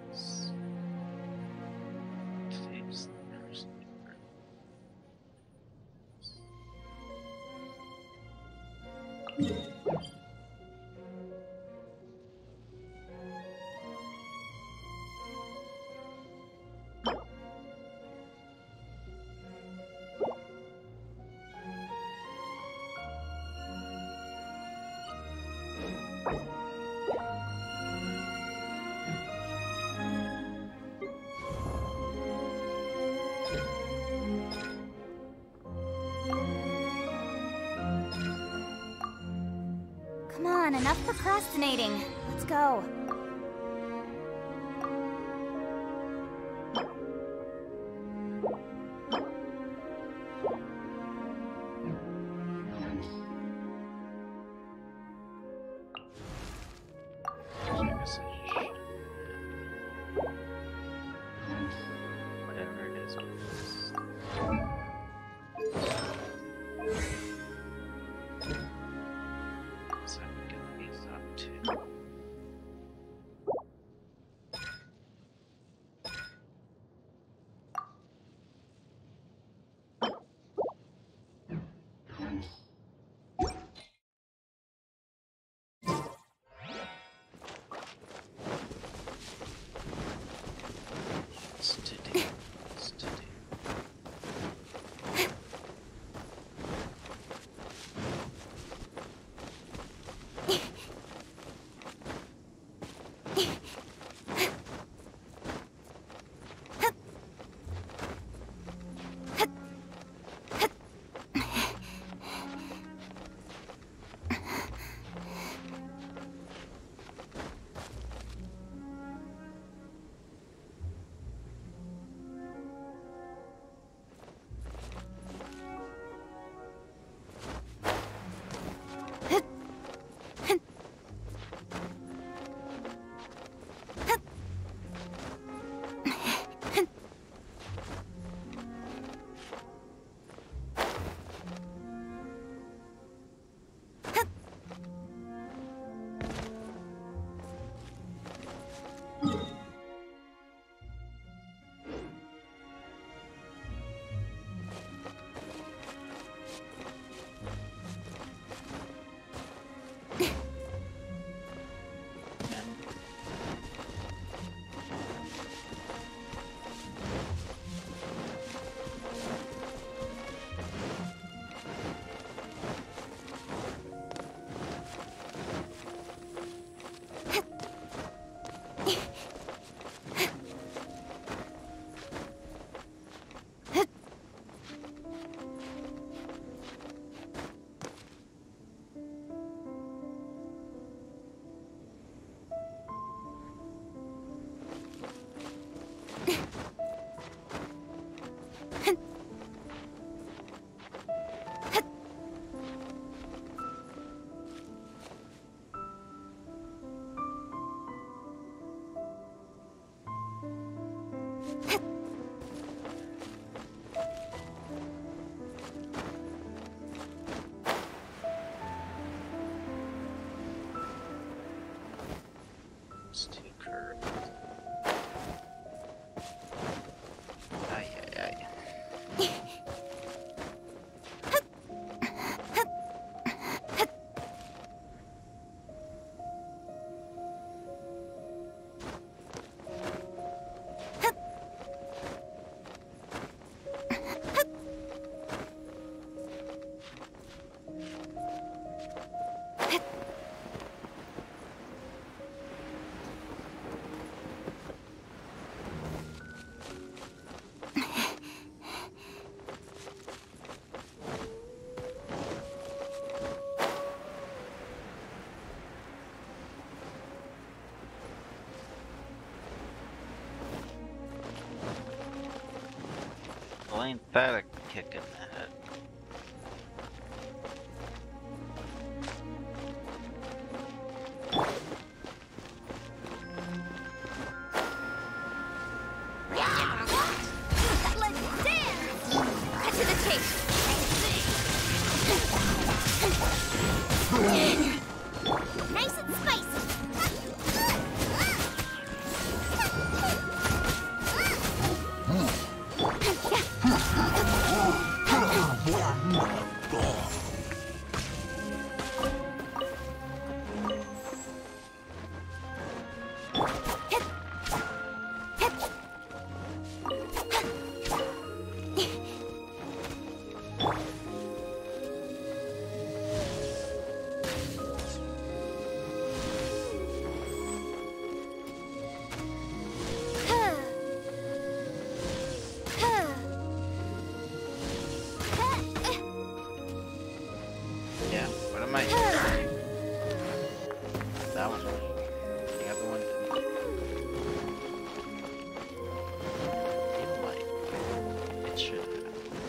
fix there's Come on, enough procrastinating. Let's go. Whatever it is on this. So I can get these up too. What's to do? What's to do? It's too curved. Ay, ay, ay. Well, ain't that a kick in the head? Let's dance! Cut to the chase! Nice and spicy! What am I? That was one. The other one didn't. Like it should have.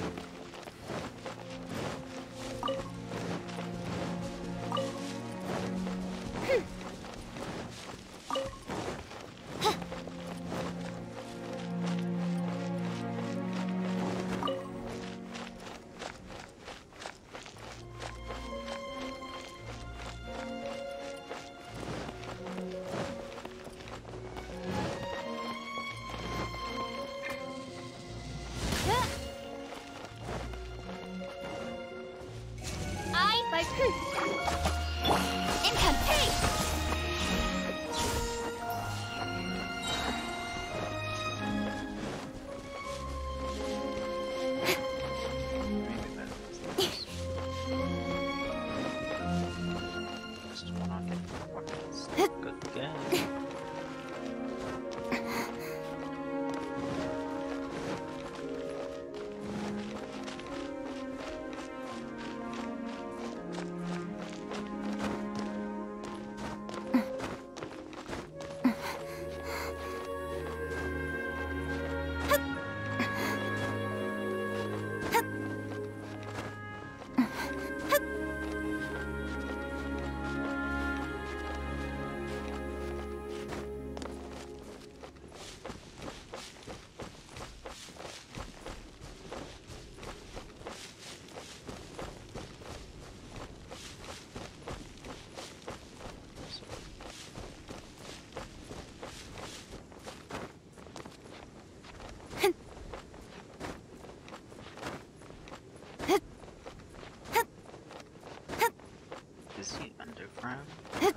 Is he underground? Oh,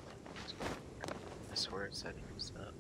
I swear it's setting us up.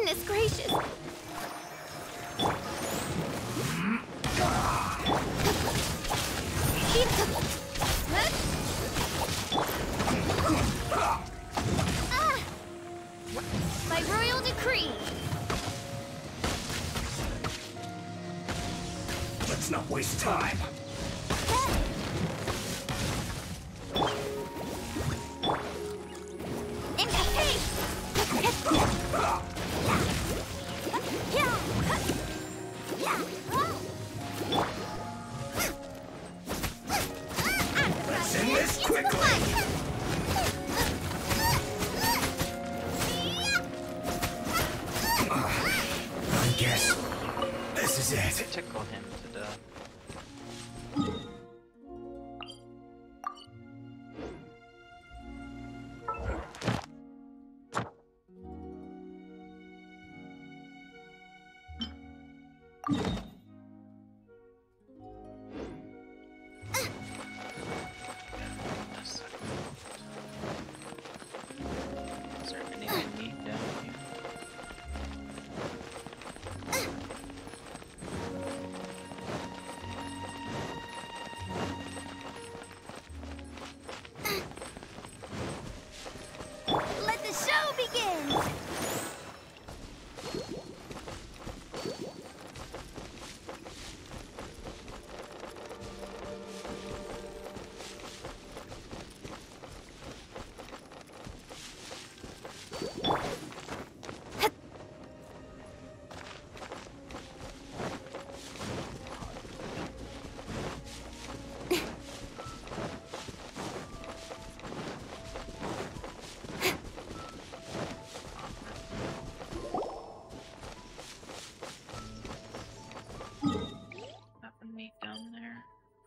Goodness gracious! By royal decree! Let's not waste time. Let's end this quickly. I guess this is it. Tickle him to death. Is there anything neat down here? Let the show begin! Nothing neat down there.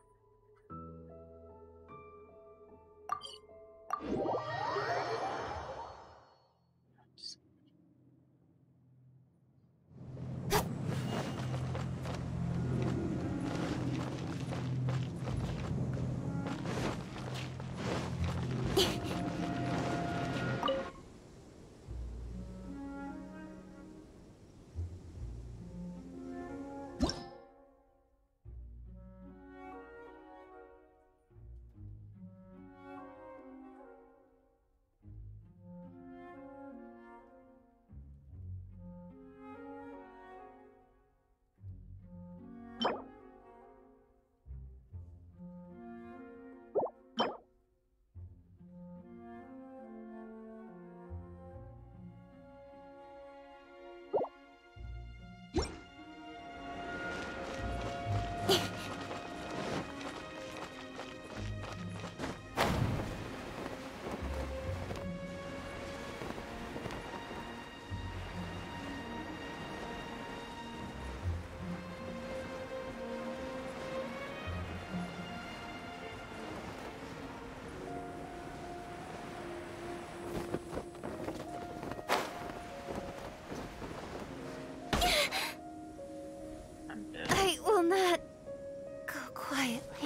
I will not go quietly.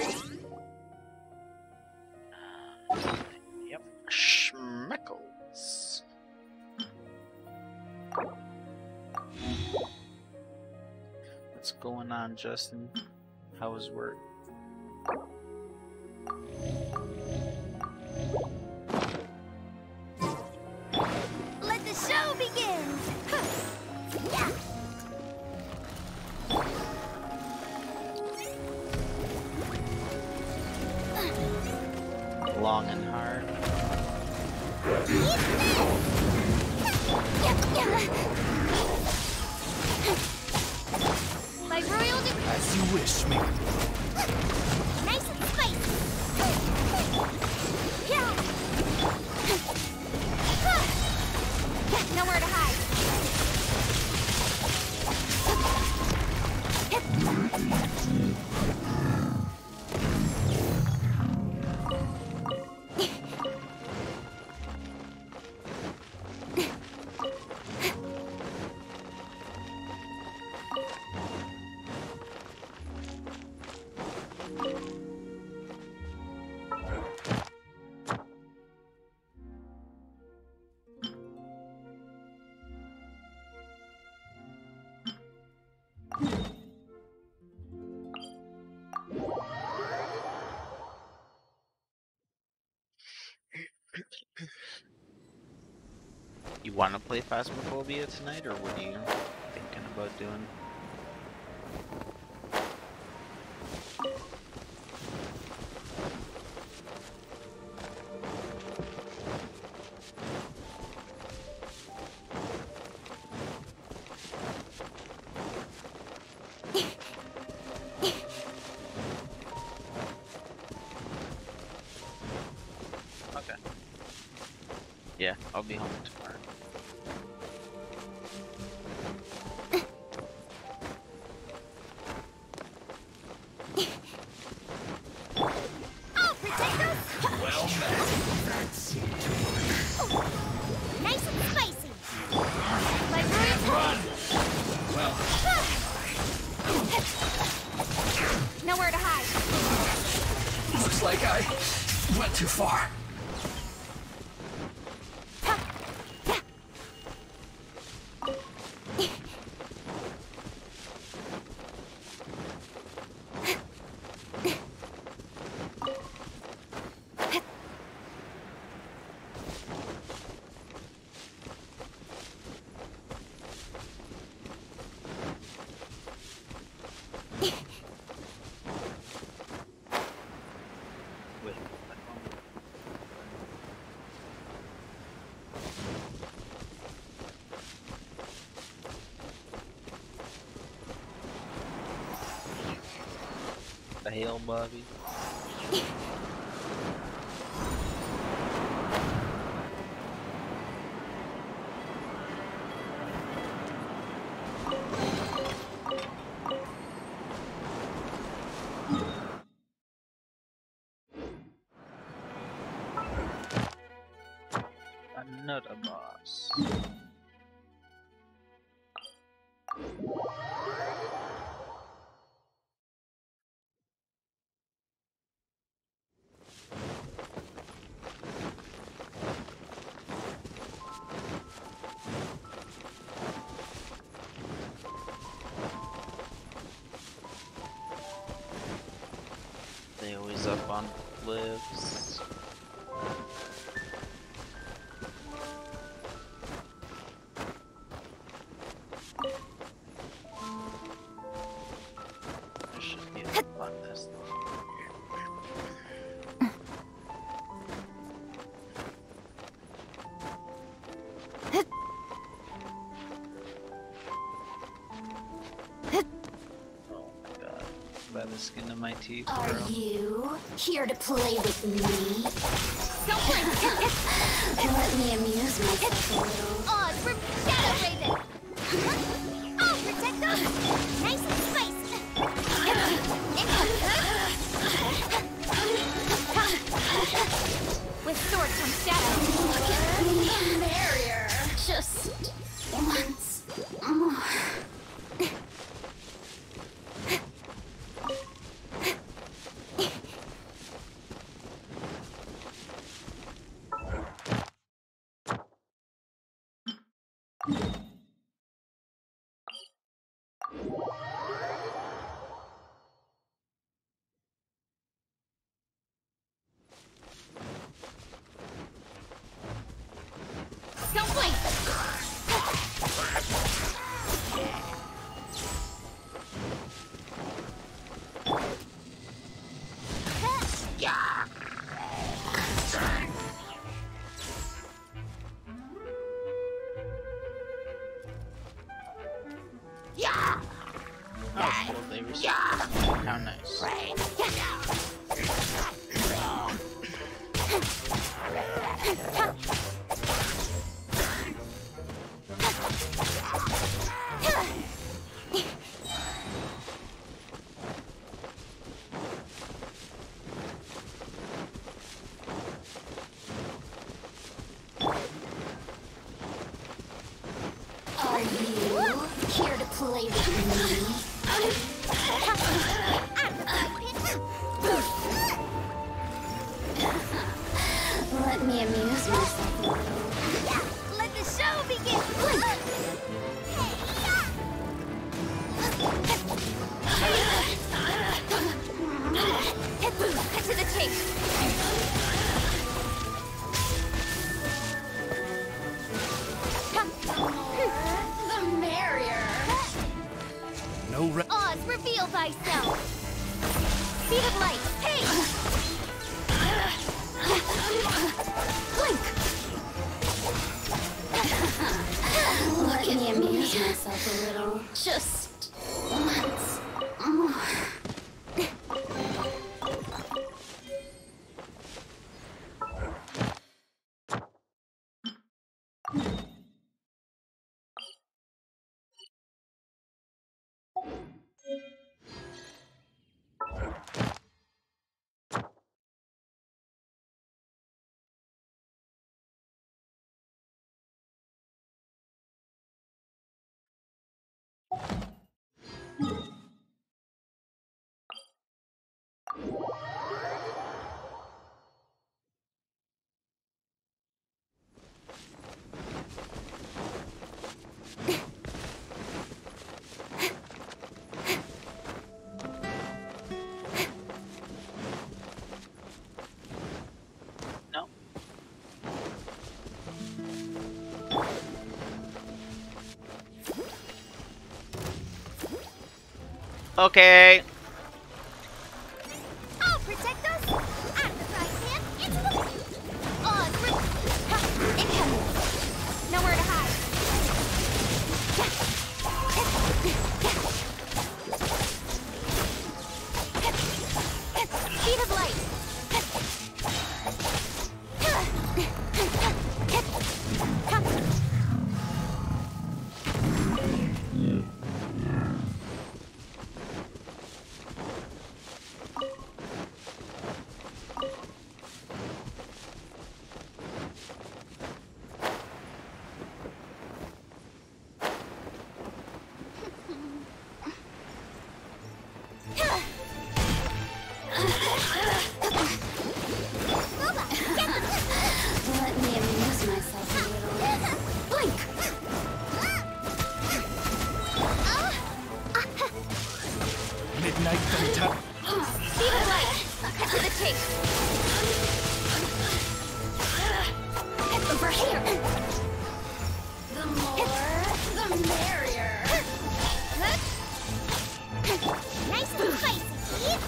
Yep. Schmeckles. What's going on, Justin? How was work? Let the show begin! Yeah. Long and hard. By royal decree! As you wish, me. Nice and spicy! Yeah. Nowhere to hide! You want to play Phasmophobia tonight, or what are you thinking about doing? Okay. Yeah, I'll be home tomorrow. I'll protect us! Well met. That seemed to work. Nice and spicy! Like Run! Well, nowhere to hide. looks like I went too far. Wait. The hell, Bobby? Another boss. They always up on cliffs. There should be a up on this. Oh my god. By the skin of my teeth, Are bro. you here to play with me? Don't play! Let me amuse myself a little. Oz from Shadow Raven! I'll protect us! Nice and spicy! With swords from Shadow. Look at me, barrier. Just once more. Don't blink! Oh, well, they respect. How nice. Are you here to play with me? Let me amuse myself a little. Let the show begin! Cut to the chase! Feel thyself. Speed of light. Hey! Blink! Let me amuse myself a little. Just once more. No. Okay. I'll protect us! I'm the frying pan! Into the... Oh, incoming! Nowhere to hide! Speed of light! Let me amuse myself a little. Blink! Midnight Thunder. Speed of light! Cut to the chase! Over here! The more, the merrier! Nice and spicy!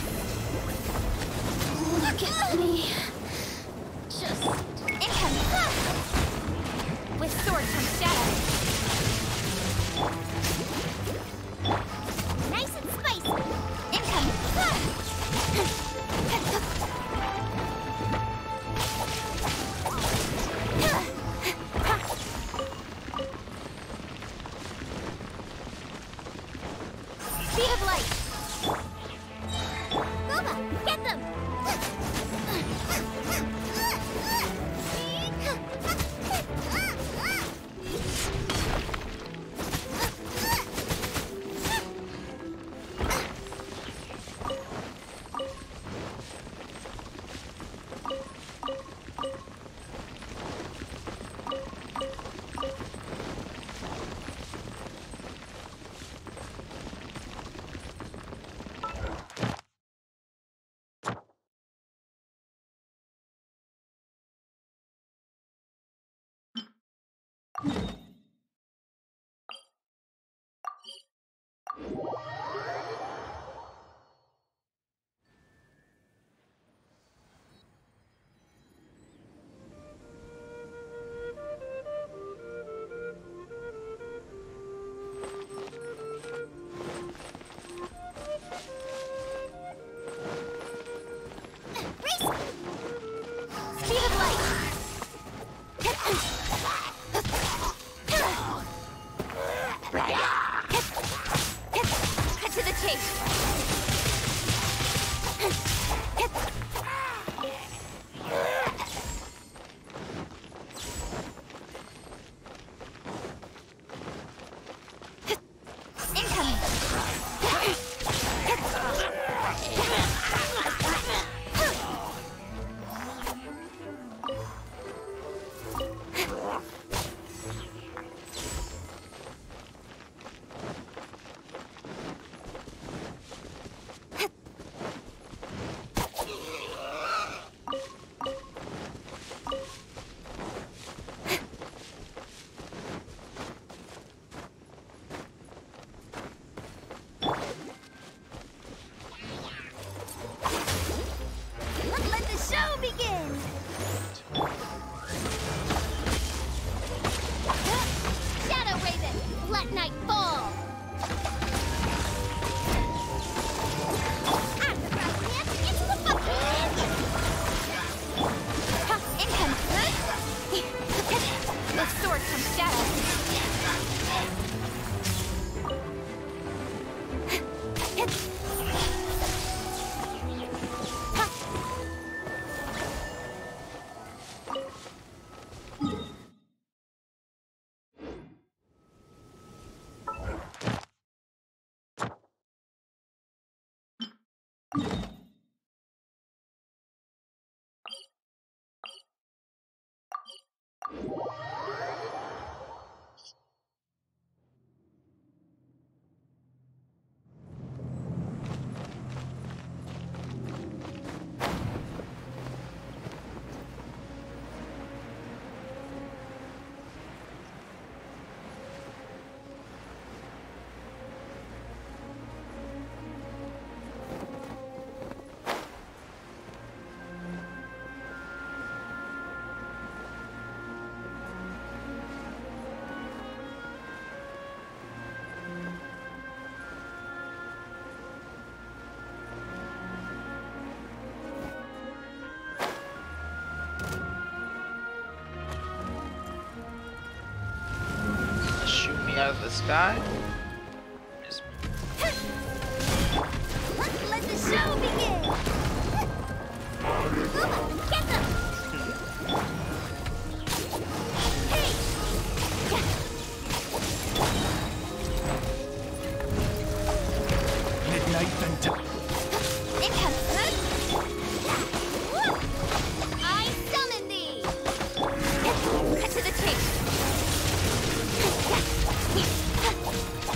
Look at me! Just incoming! With sword comes shadow! Nice and spicy! Incoming! Speed of light! Boba, get them! Speed of light! shadow. Shoot me out of the sky. Just Let the show begin! Get them! Hey! Midnight Venta. It comes I summon thee! Cut to the chase!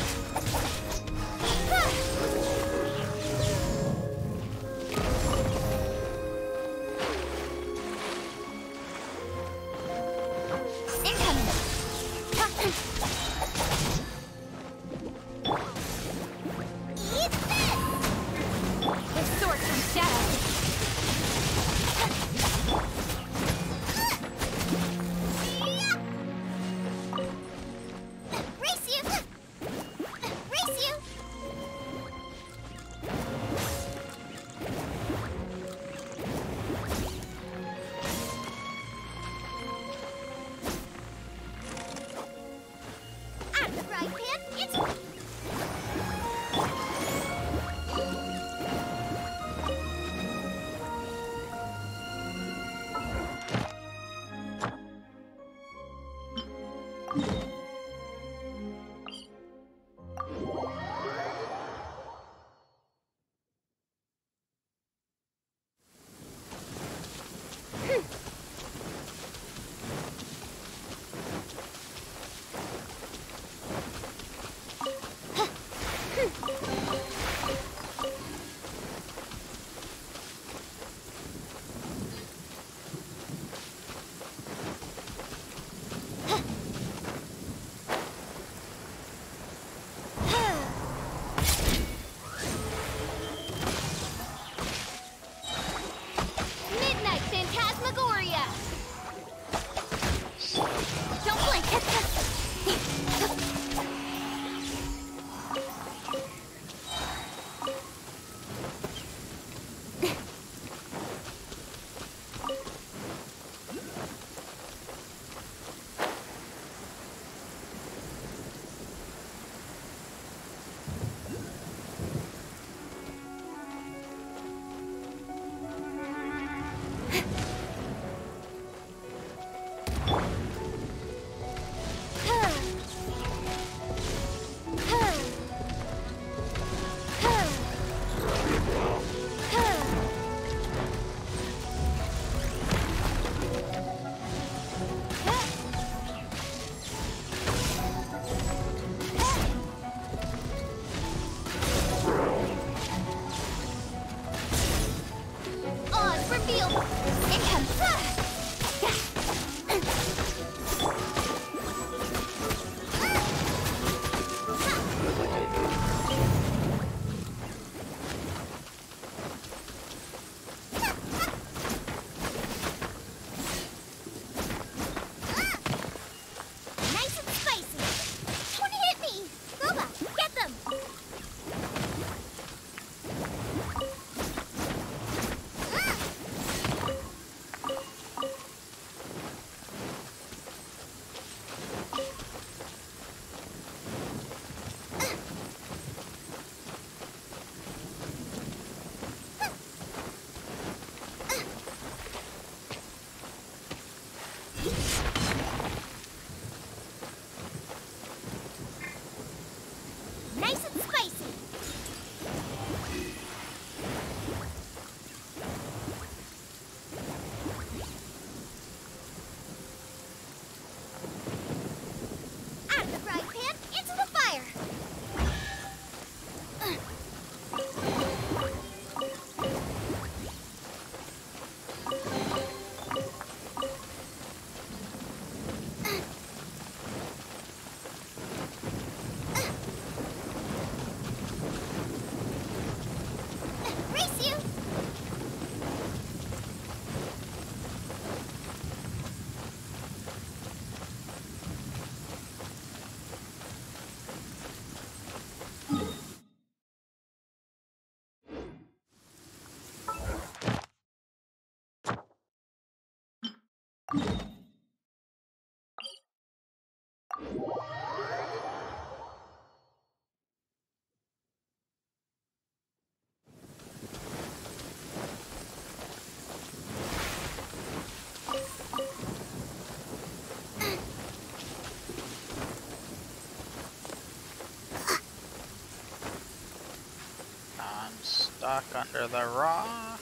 stuck under the rock.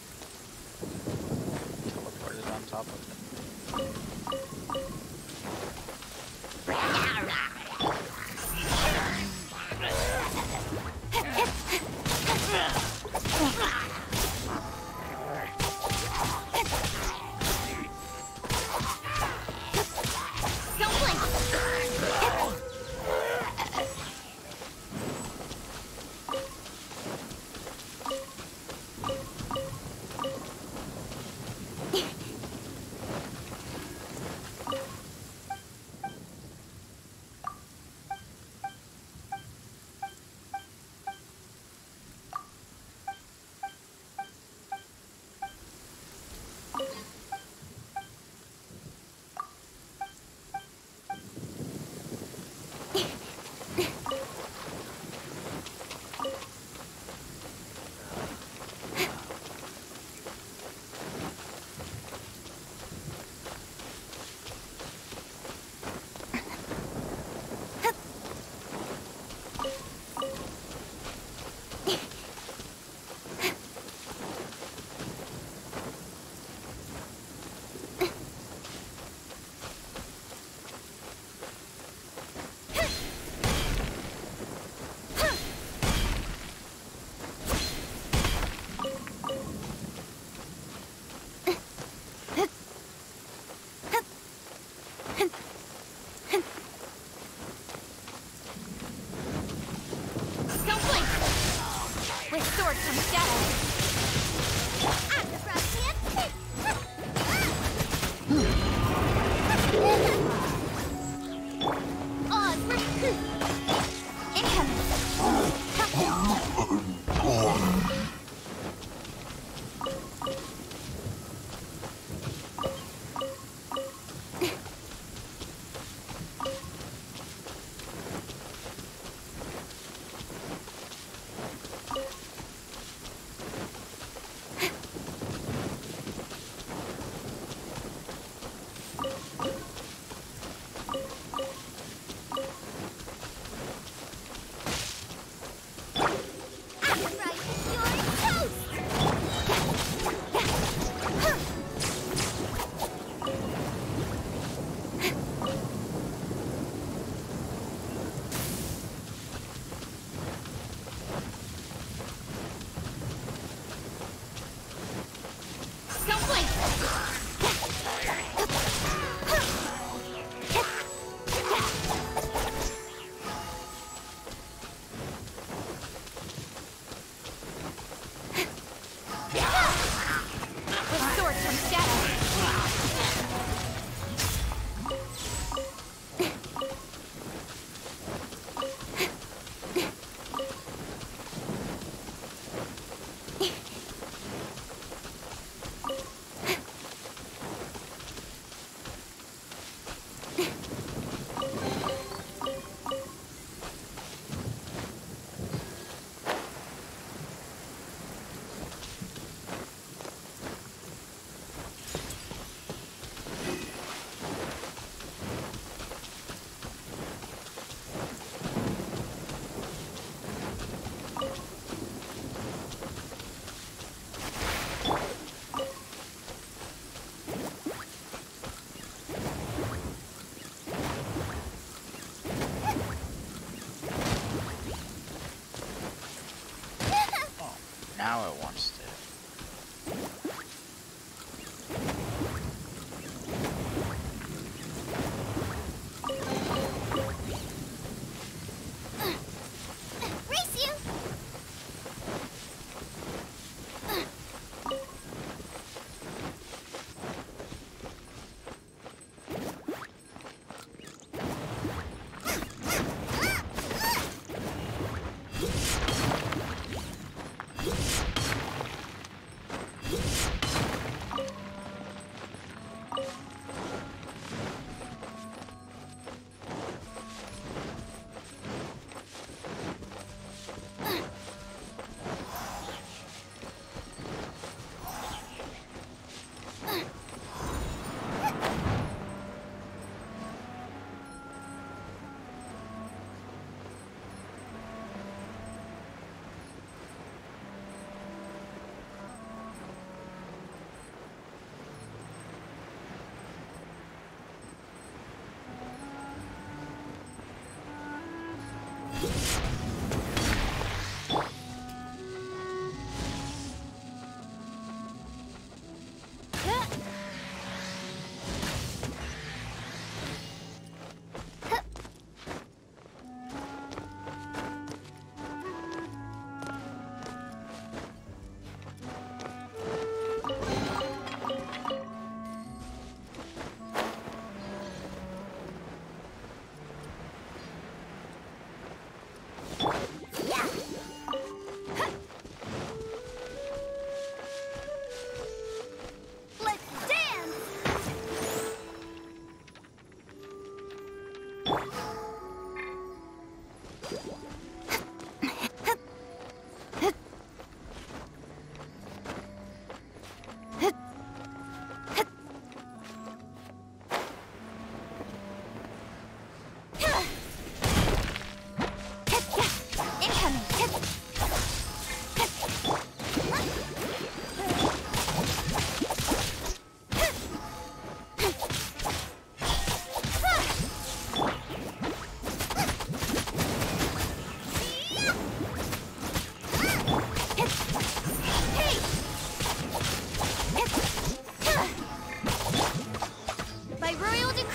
Teleported on top of it.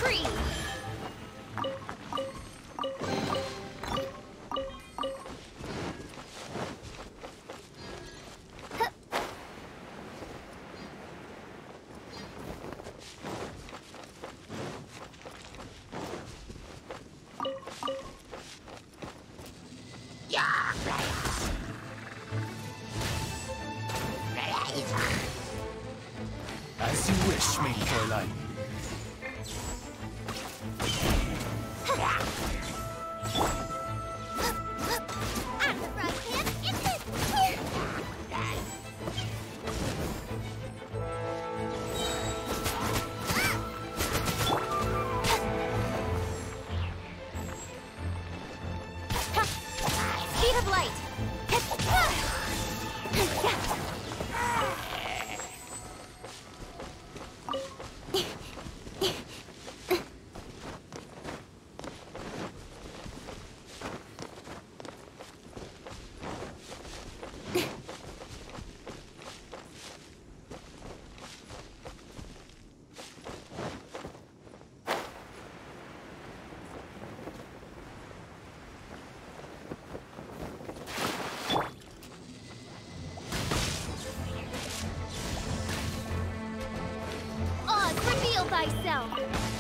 free! As you wish, maid Fräulein. I'm the frog pants in this! Speed of light! Oz, reveal thyself!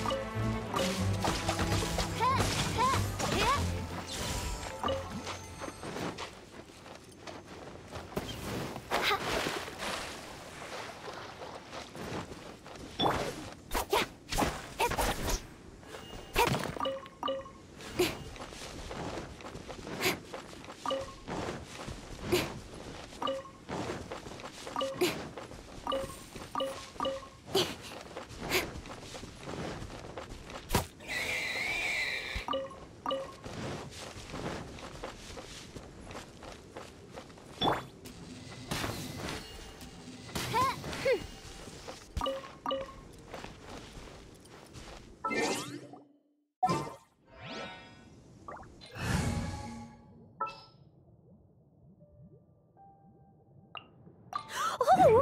Oh!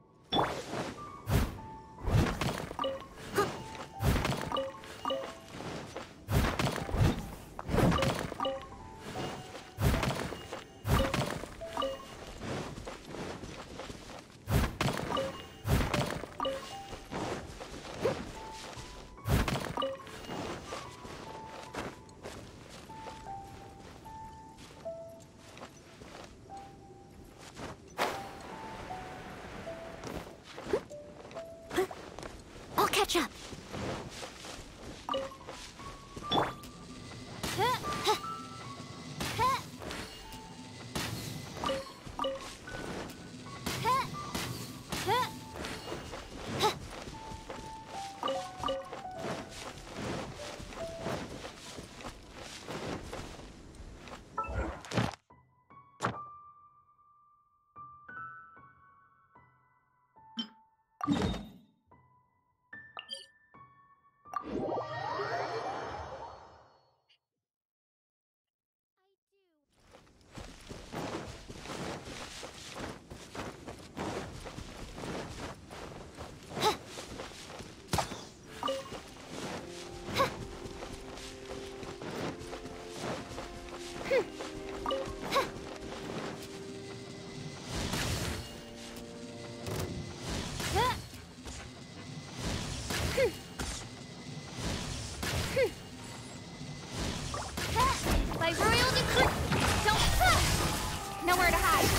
I'll catch up. By royal decree, don't nowhere to hide.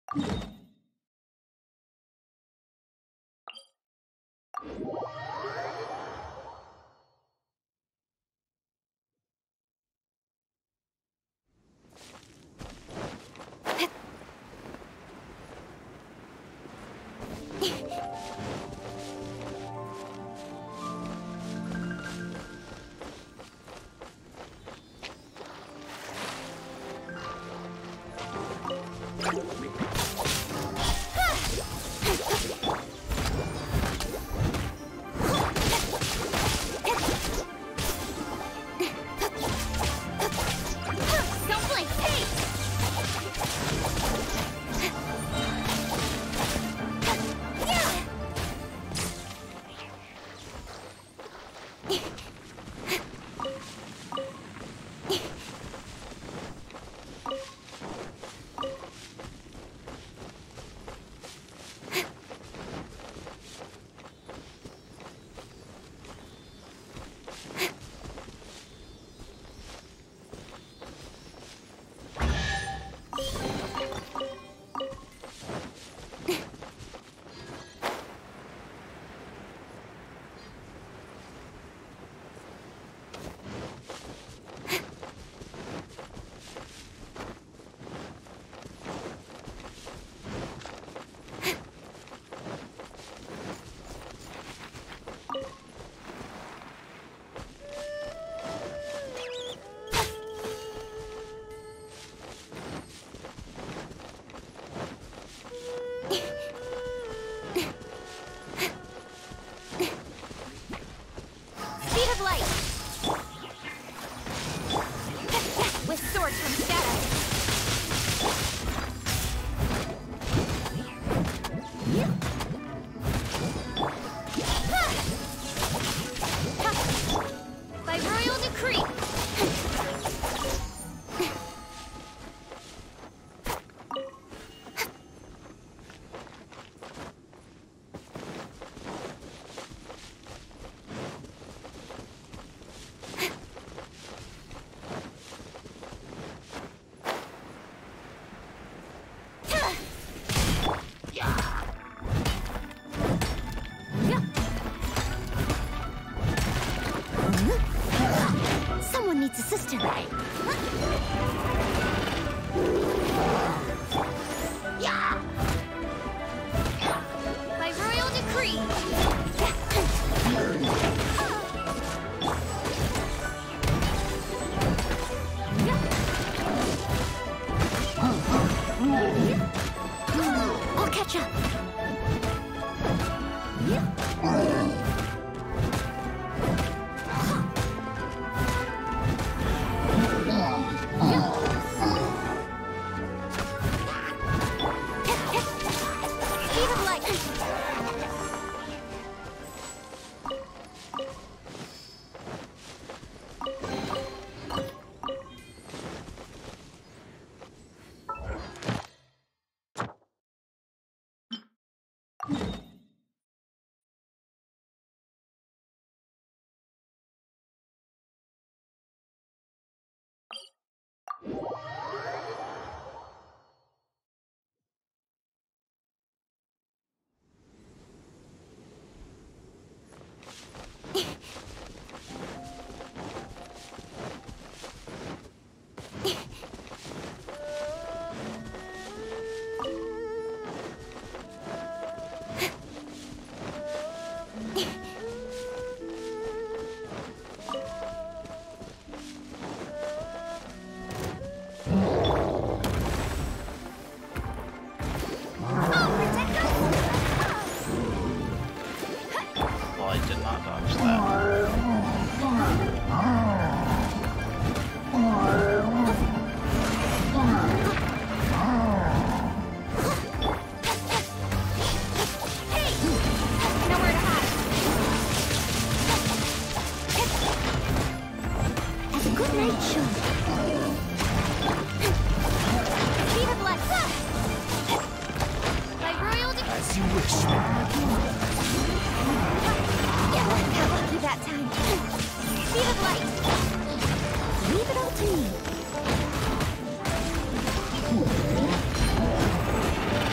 Leave it all to me.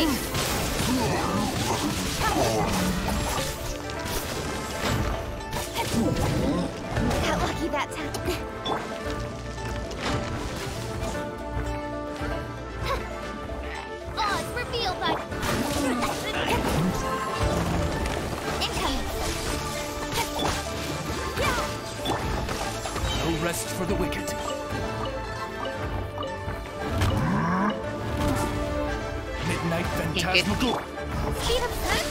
me! Got lucky that time. Oz revealed by... Incoming! No rest for the wicked. Midnight Phantasmagoria. Speed of sun?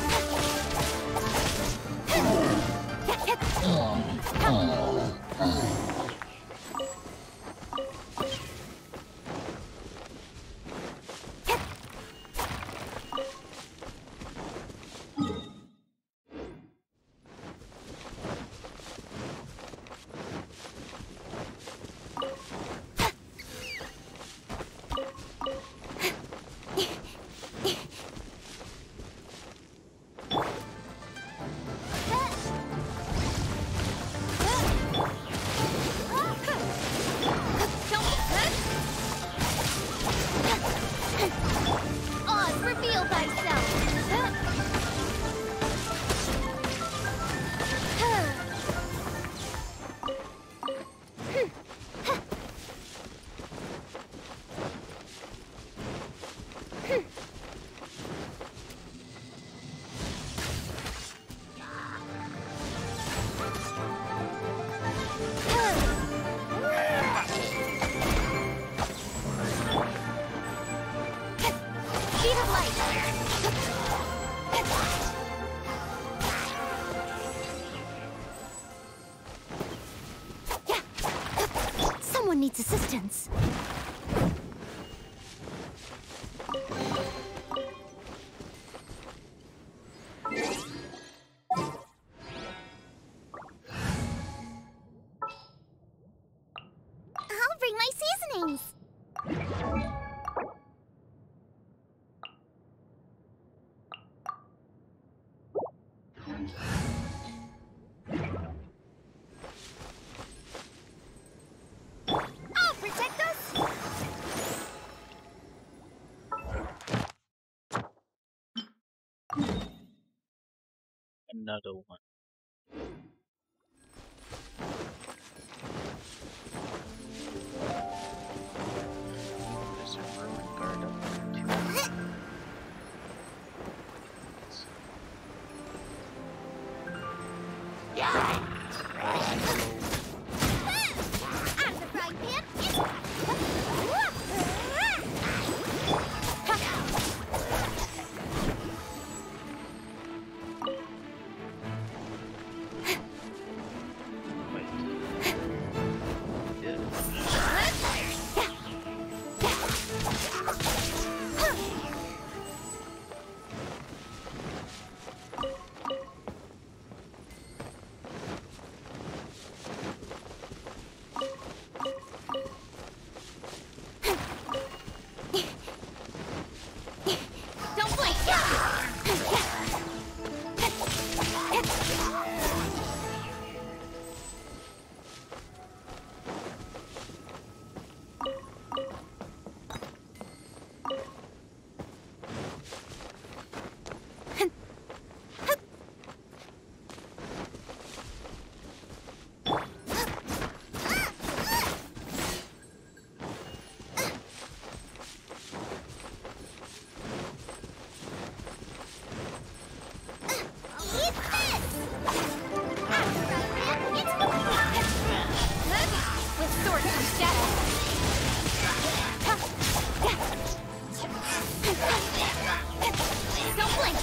Oz, reveal thyself! Speed of light! Someone needs assistance. I'll bring my seasonings. I'll protect us. Another one. There's a ruined guard up there too. Out of the frying pan. Wait. Yeah. Don't blink! Eat this! Out of the frying pan. It's with swords and shadows. Don't blink!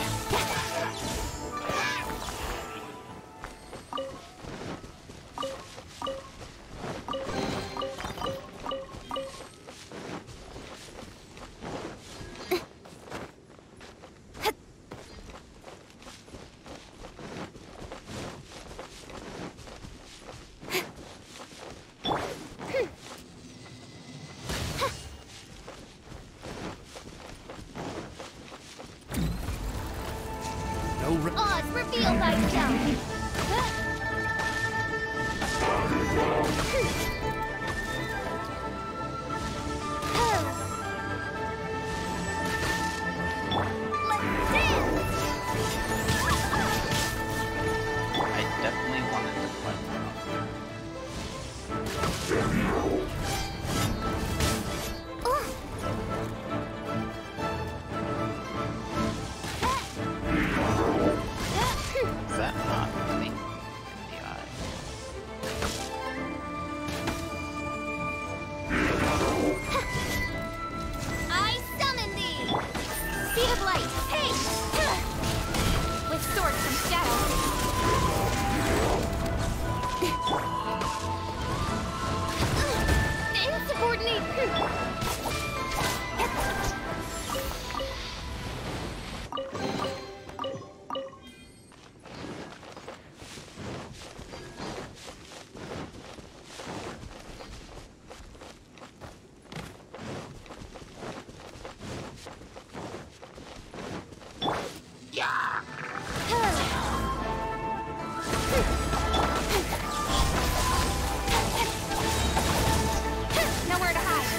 Oz, reveal thyself! Speed of light! Hey! With sword from shadow. Insubordinate! Nowhere to hide.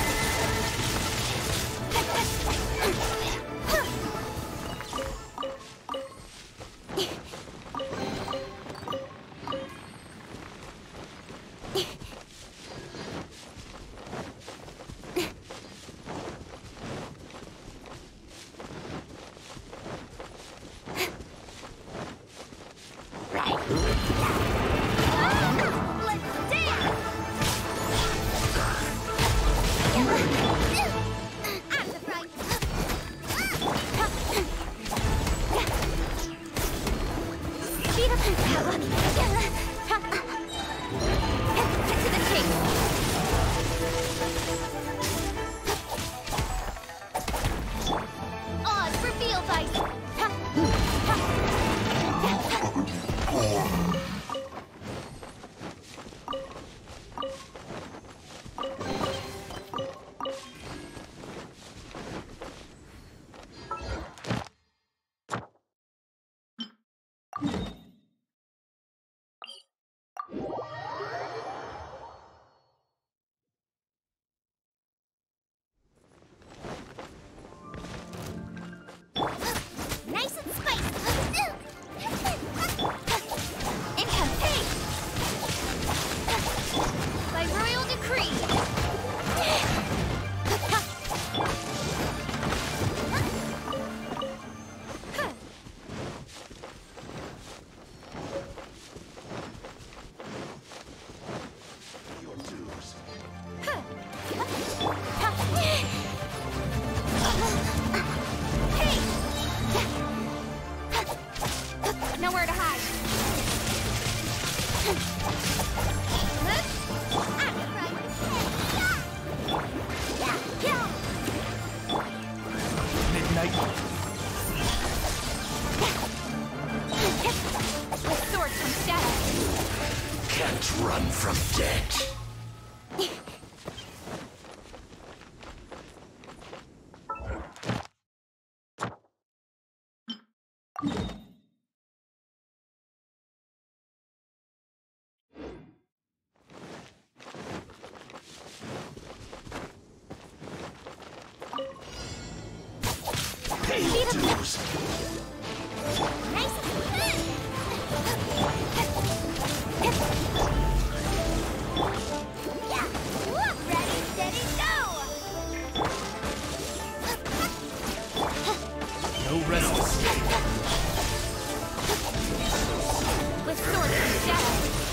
Nice and spicy! Income paid! By royal decree! Your dues. Hey! Nowhere to hide. Midnight. With swords from shadow. Can't run from death. Pay your dues. Nice and ready, steady, go! No rest. With sword from shadow.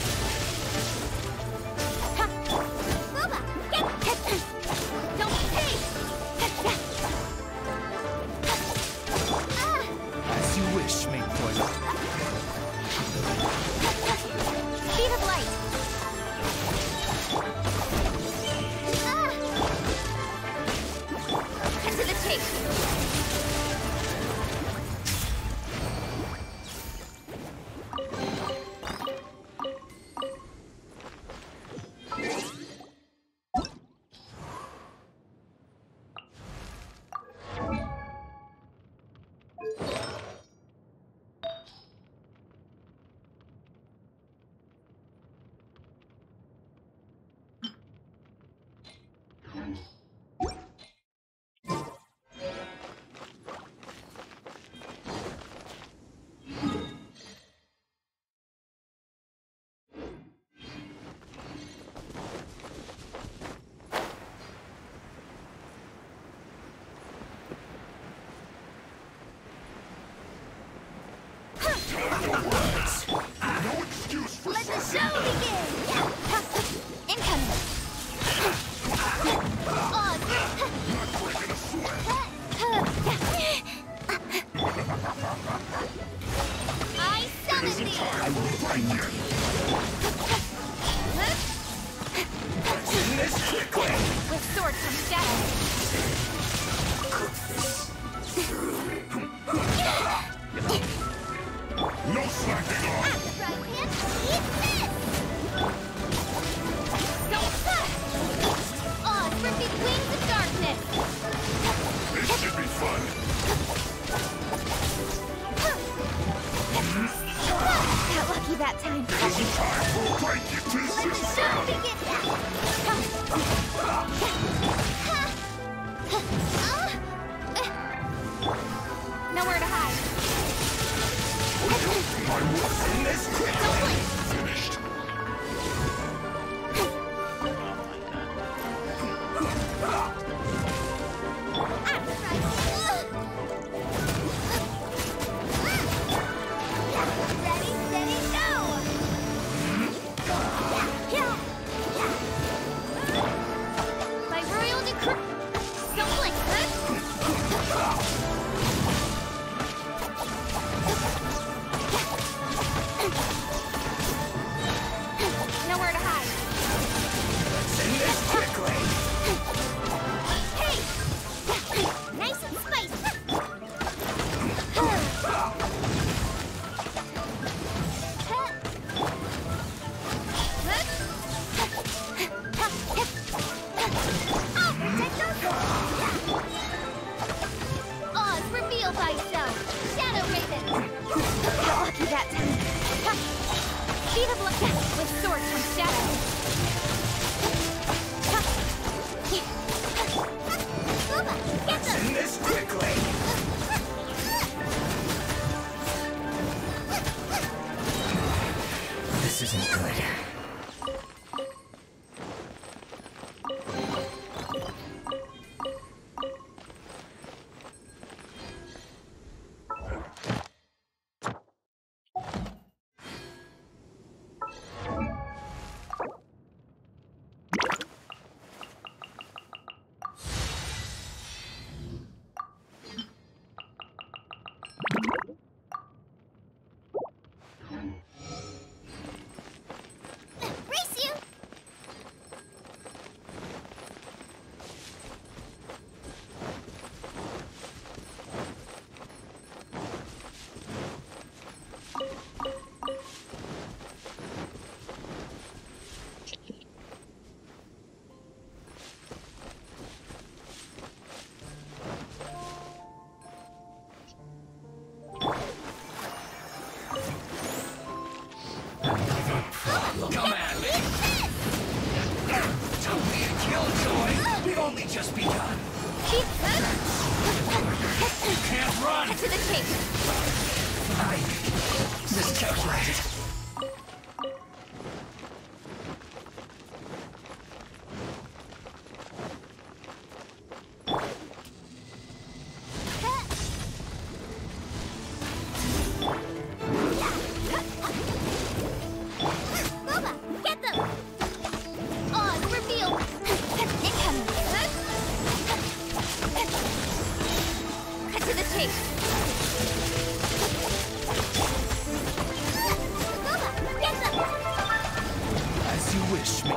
Don't pay! As you wish, main toilet. Speed of light. To the chase. to the chase. I miscalculated. Boba, get them! On, reveal! Incoming! Cut to the chase! Boba, get them! As you wish, me.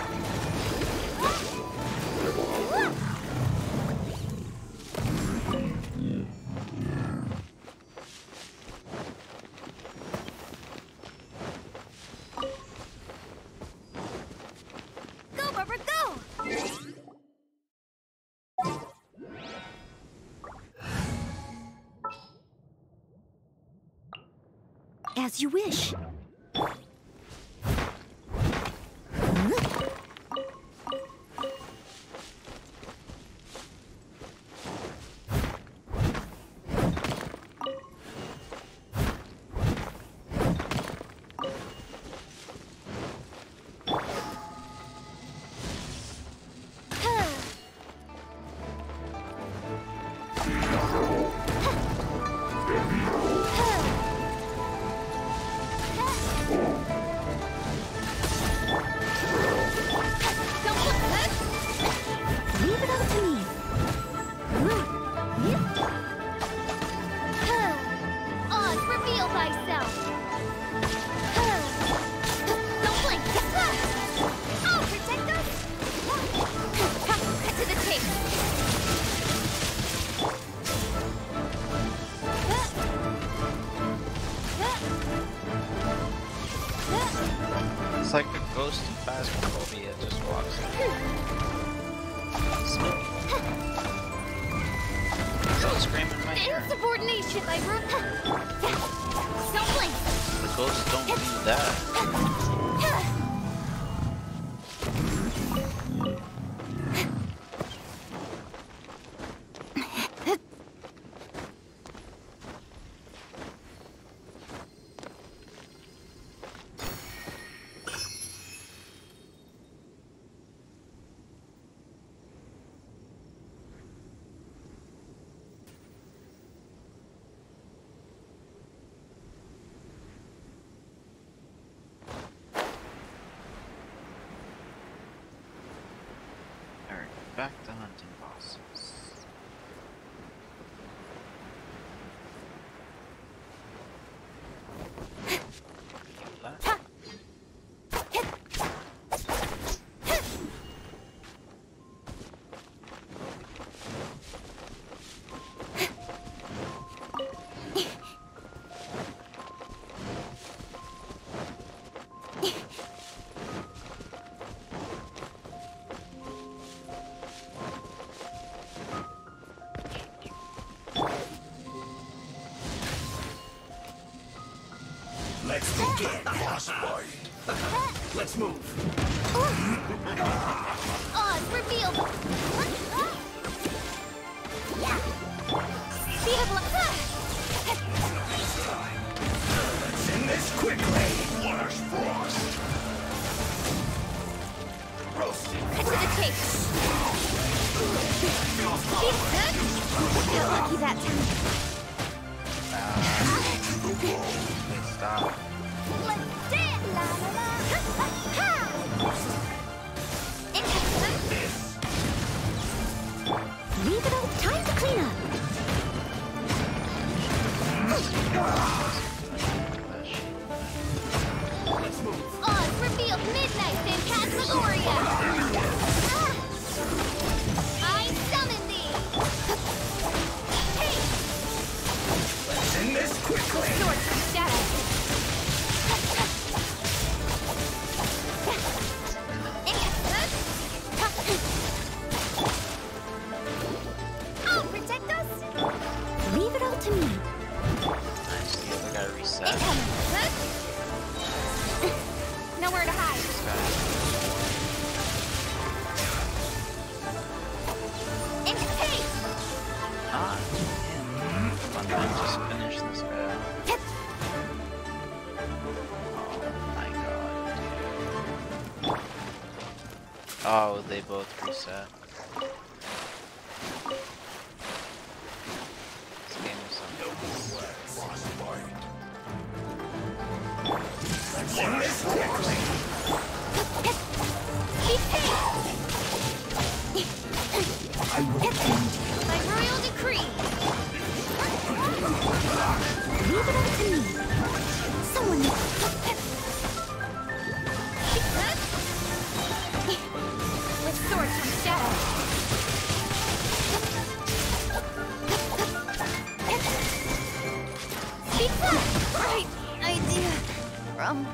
Go, Barbara, go! As you wish. Leave it up to me. Oz, reveal thyself. Don't blink. I'll protect us. Cut to the chase. It's like a ghost in Phasmophobia just walks in. Don't scream in my ear. Insubordination, my room. Don't blink. The ghosts don't do that. Alright, back to hunting bosses. That. Let's begin. Let's move. Oz, reveal. Speed of light. Let's end this quickly. Flash frost. Roasted. Cut to the chase. Got lucky that time. Stop. Let's dance. La la la. Ha ha ha. Leave it all. Time to clean up. Let's move. Oz, reveal Midnight Phantasmagoria. I summon thee. Hey. Let's end this quickly. Sword from shadow. I'll protect us. Leave it all to me. Nice, the other guy reset. Incoming. Nowhere to hide. This guy. Hey. Not him. I'm just gonna this guy. Oh my god, dude. Oh, they both reset. This game is something Let's end this quickly. I will end you. By royal decree. Leave it up to me. Someone with swords from shadow. Speak up. Right idea. From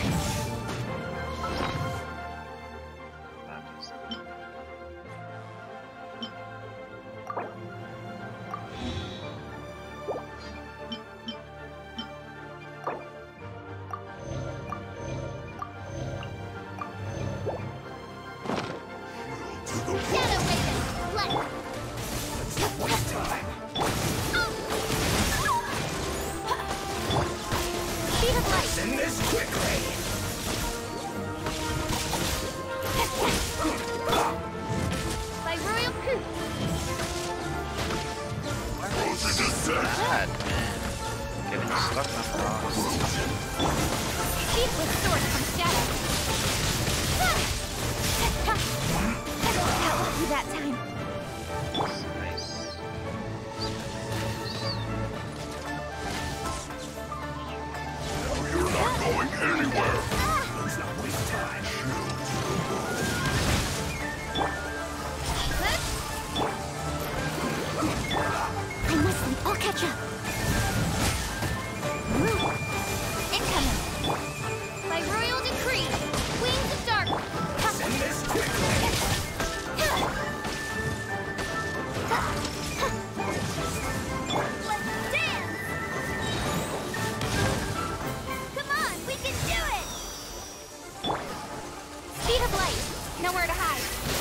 End this quickly. by royal proof. bad, man. Getting stuck on rocks. Speak with swords from shadow. That lucky that time. Nice. You're not going anywhere. Let's not waste time. I mustn't. I'll catch up. Incoming. By royal decree. Wings of dark. End this quickly. Let's dance. Come on, we can do it. Speed of light. Nowhere to hide.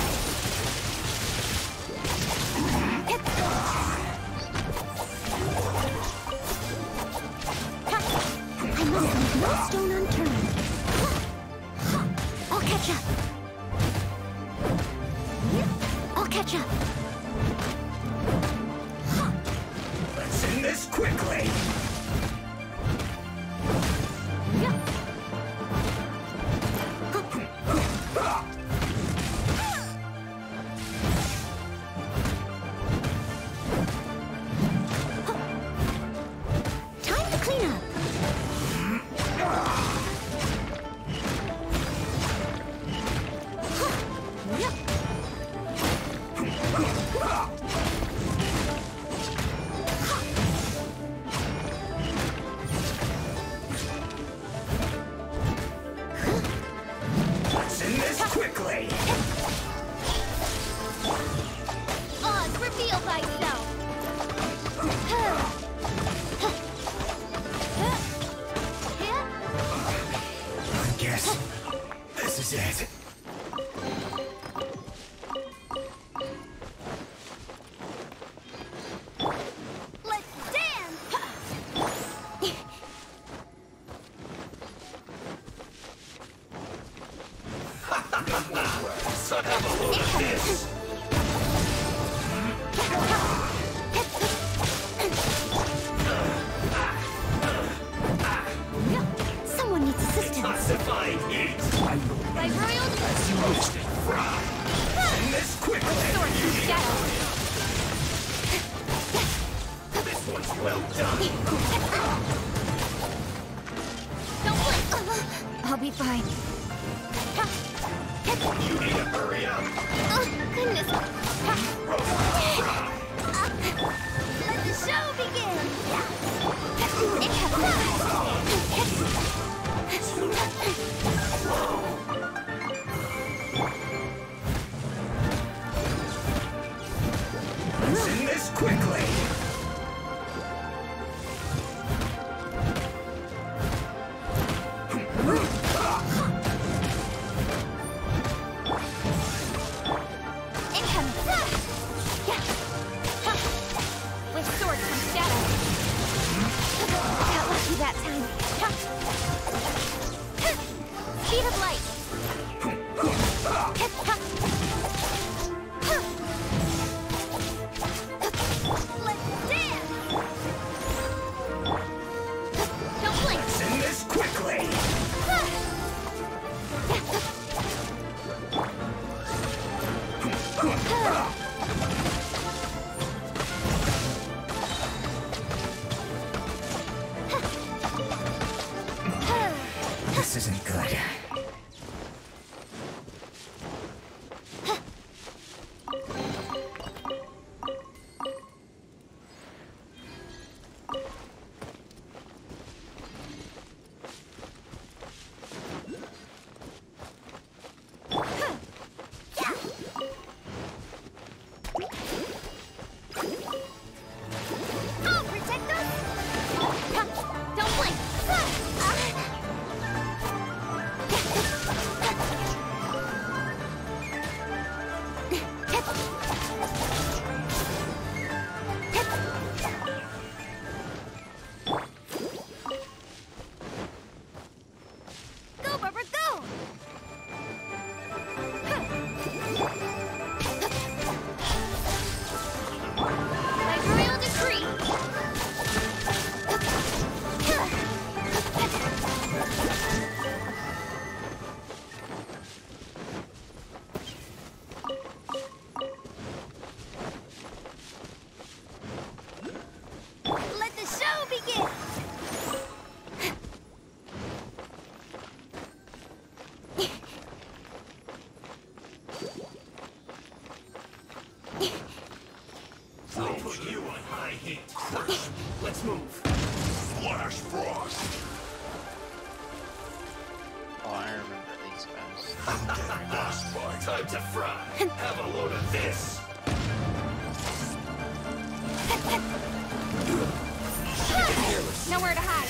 I must leave no stone unturned. I'll catch up. I'll catch up. Let's end this quickly. Time to clean up. Let's end this quickly. Oz, reveal thyself. I guess this is it. Let's dance. So have a look at this. Someone needs assistance. Classified heat. I will By royal as you roasted fry. End this quickly. swords from shadow. This one's well done. Don't blink. I'll be fine. You need to hurry up. Oh, goodness. Let the show begin. Let's end this quickly. that time. Speed of light. Let's dance. Don't blink. Let's end this quickly. This isn't good. I'll protect us. Don't blink. Go, Barbara, go! By royal decree! Let the show begin! I'll put you on high heat. Crush. Let's move. Flash Frost. Oh, I remember these guys. Time to fry. Have a load of this. Nowhere to hide.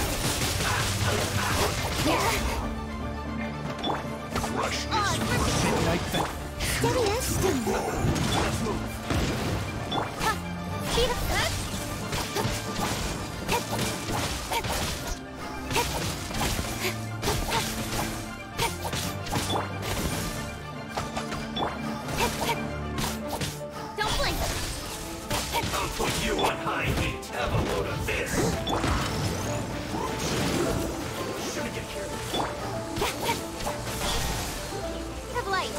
Freshness. Steady as stone. Speed of Don't blink. I'll put you on high heat. Have a load of this. Shouldn't get careful. Of light.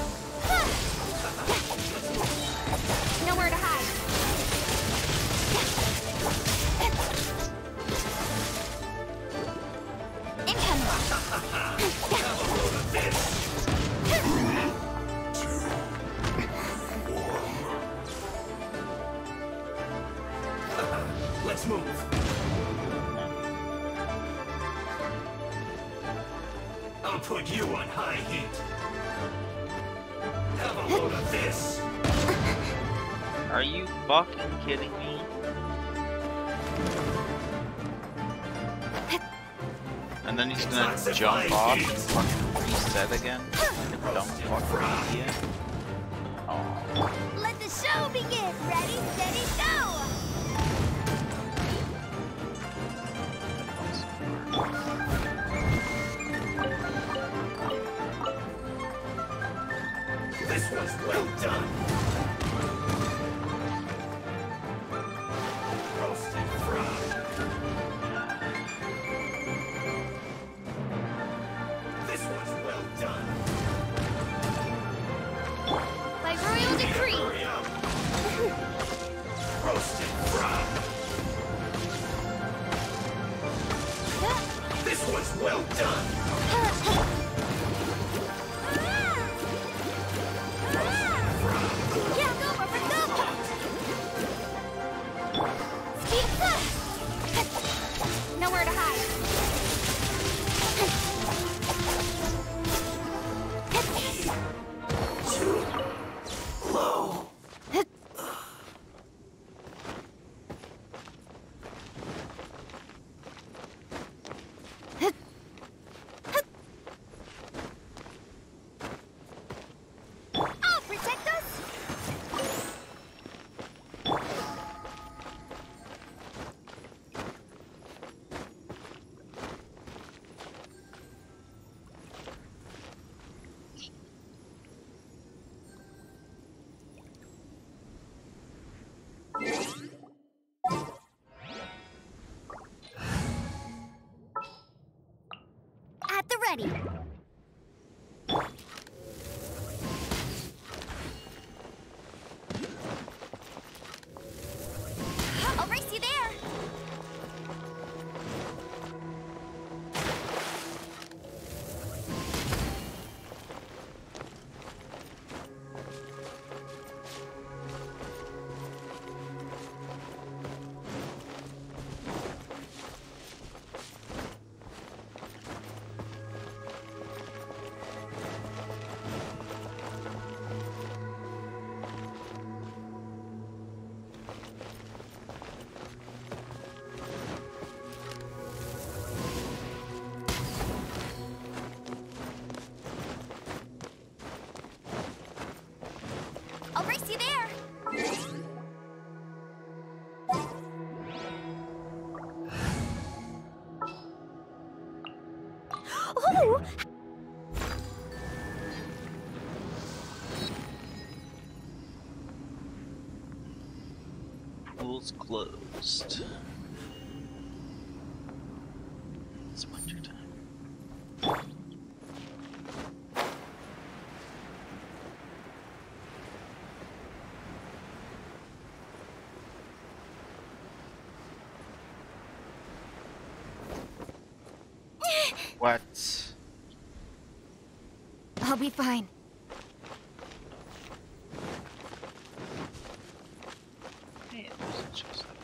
Nowhere to hide. Incoming. Have a load of this. Let's move. I'll put you on high heat. Have a load of this. Are you fucking kidding me? And then he's gonna jump off and fucking reset again? Like a dumb fucking idiot. Oh. Let the show begin. Ready, steady, go! This was well done. Roasted fried. This was well done. By royal decree. Hurry up. Roasted fried. This was well done. Yeah, go, Barbara, go! Speed. Nowhere to hide. Too low. I'll protect us. ready. I'll race you there. I'll race you there. Oh! Pool's closed. It's winter time. What? I'll be fine. Man, this is just like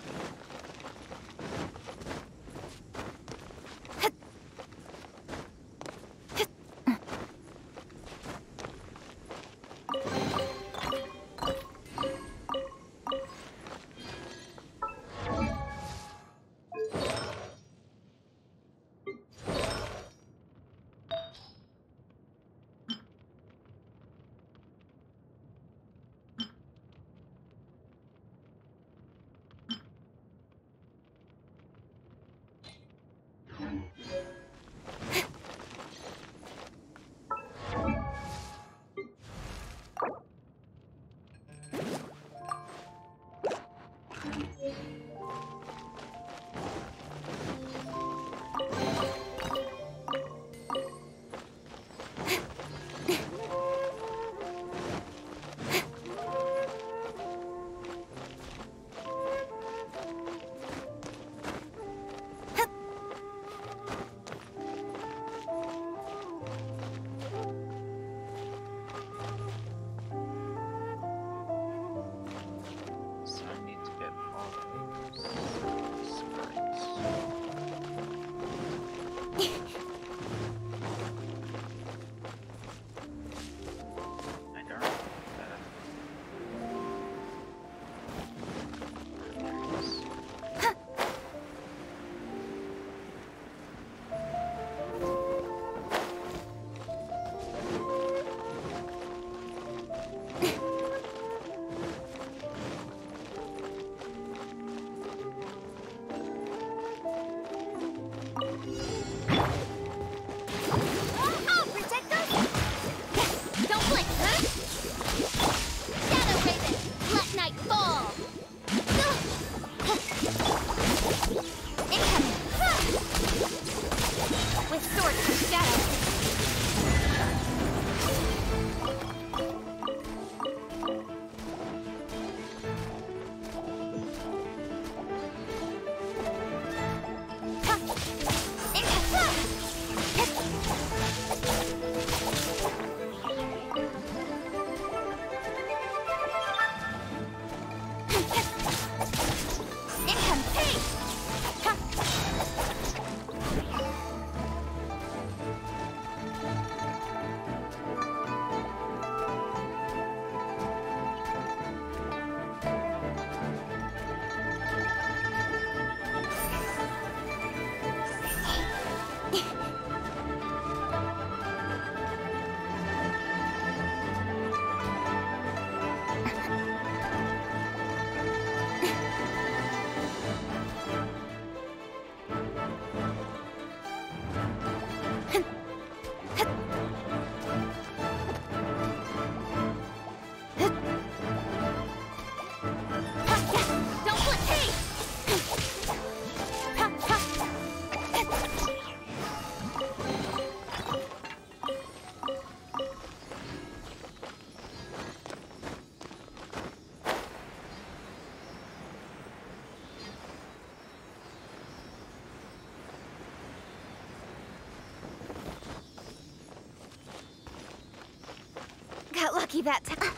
lucky that time.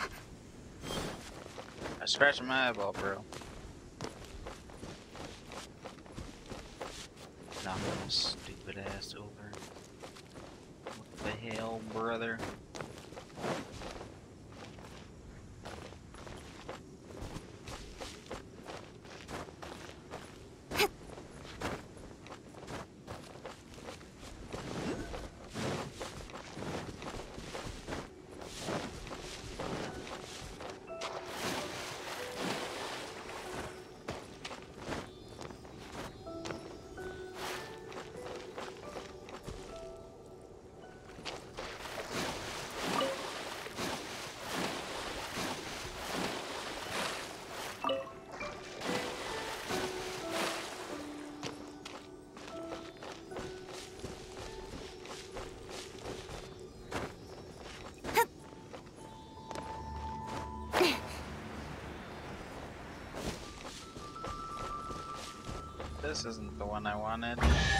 I scratched my eyeball, bro. Knock my stupid ass over. What the hell, brother? This isn't the one I wanted.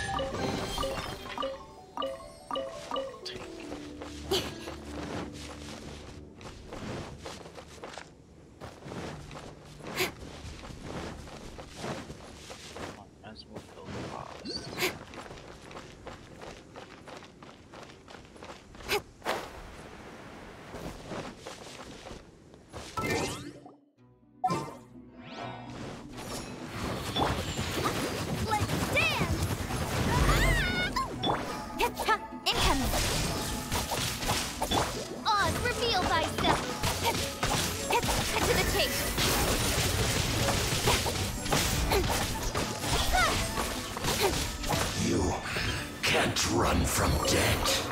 Might as well go fast. You can't run from death.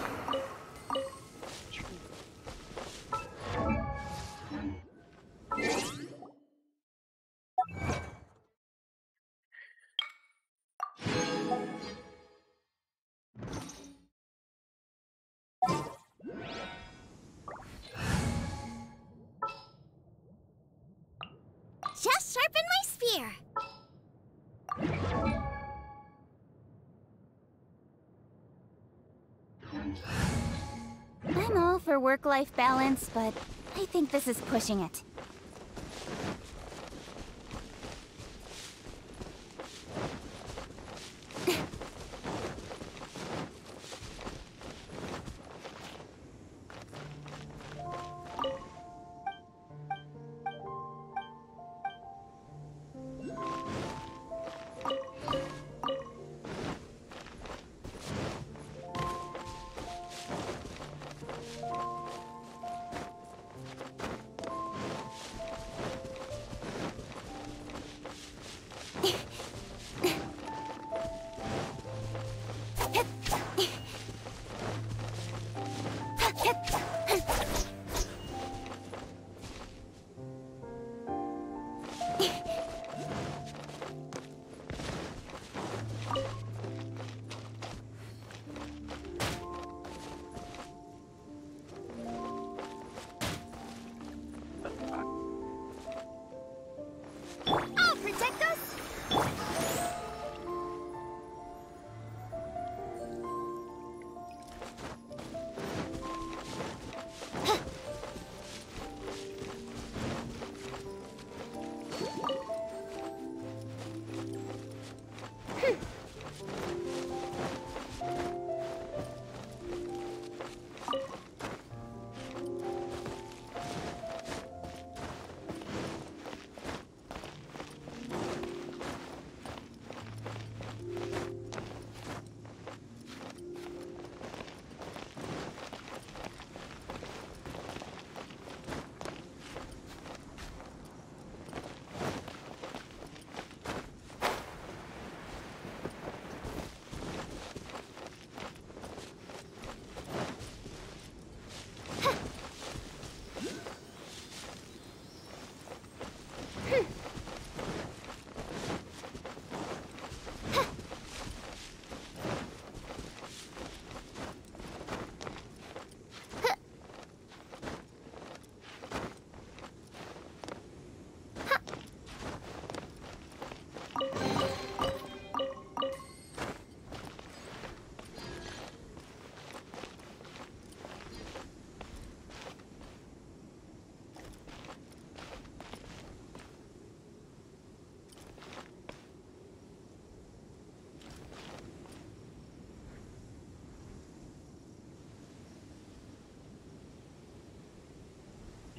Just sharpen my spear. I'm all for work-life balance, but I think this is pushing it.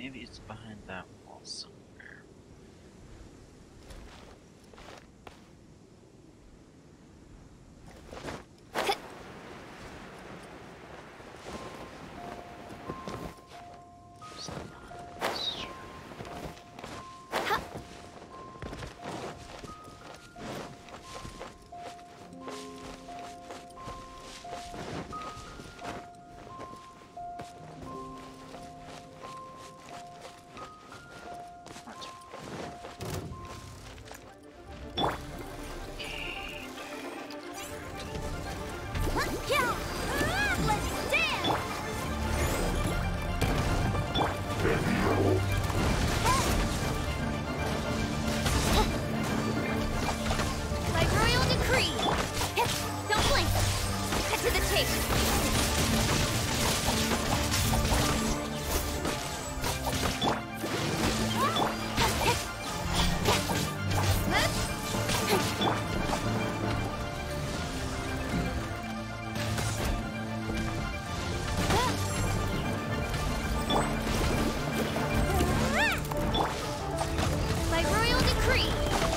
Maybe it's behind that wall somewhere. By royal decree! Don't blink! Cut to the chase! By royal decree!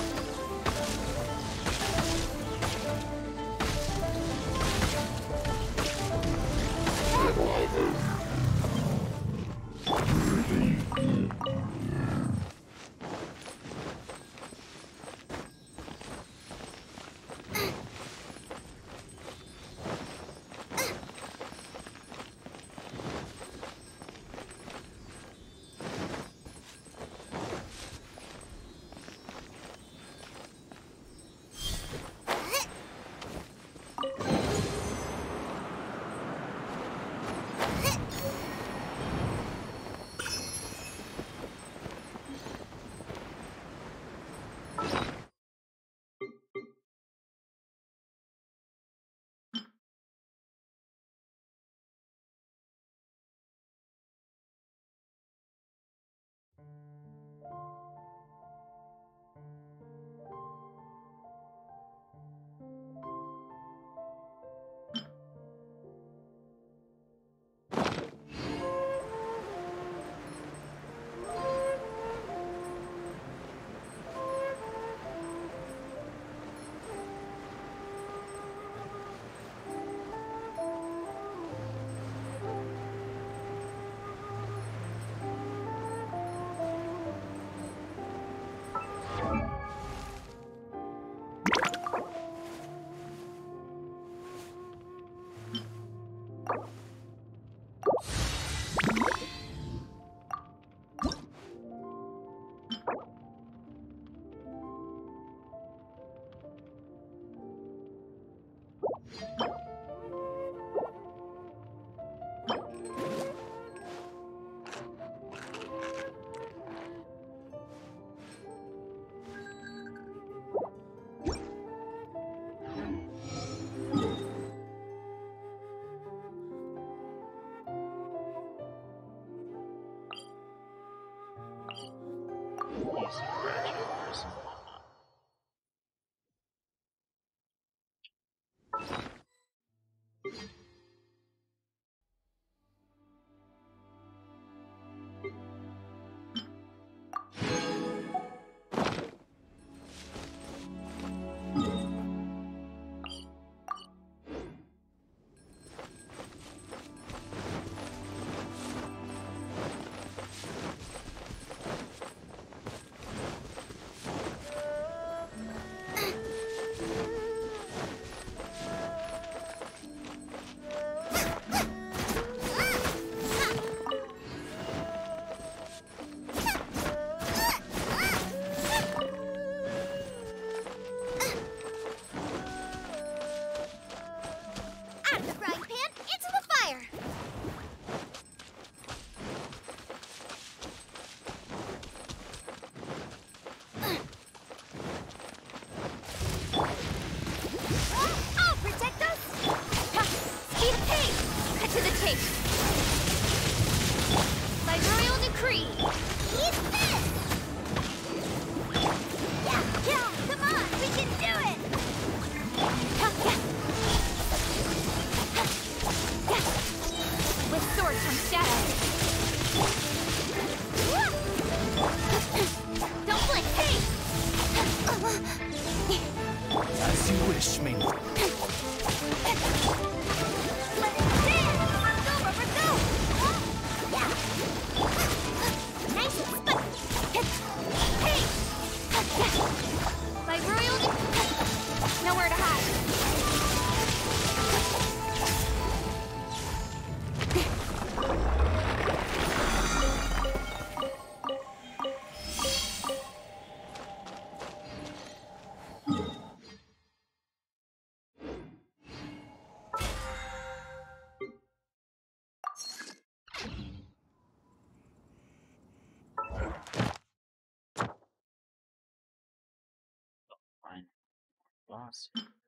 He's a graduate person. As you wish, Ming. Let it dance! Go, Rubber, go! Yeah. Nice and spun. Hey! By Royal... Nowhere to hide. Fine. Boss.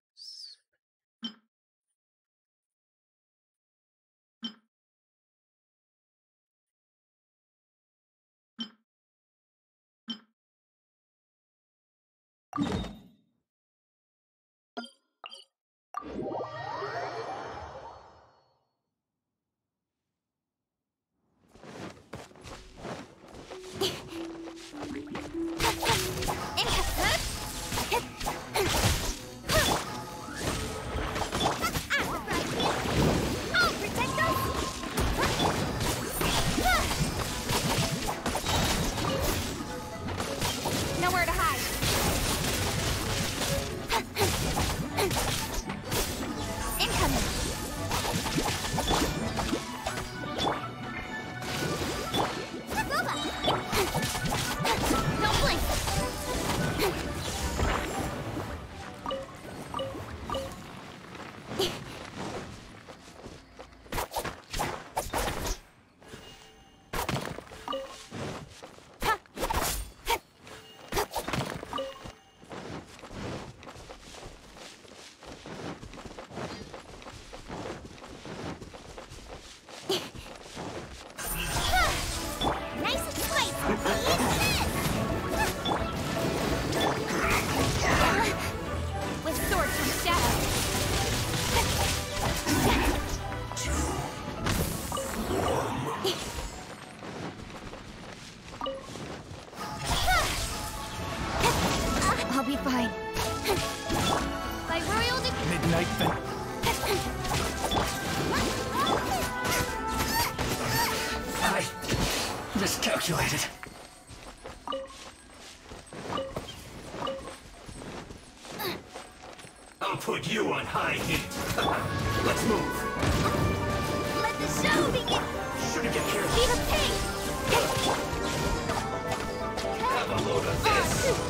Nowhere to hide. Incoming. Don't blink. Nice and spicy. With sword from shadow. I'll be fine. By Royal Midnight then. I miscalculated. I'll put you on high heat. Let's move. Let the show begin. Shouldn't get careless. Be the pace. Have a load of this.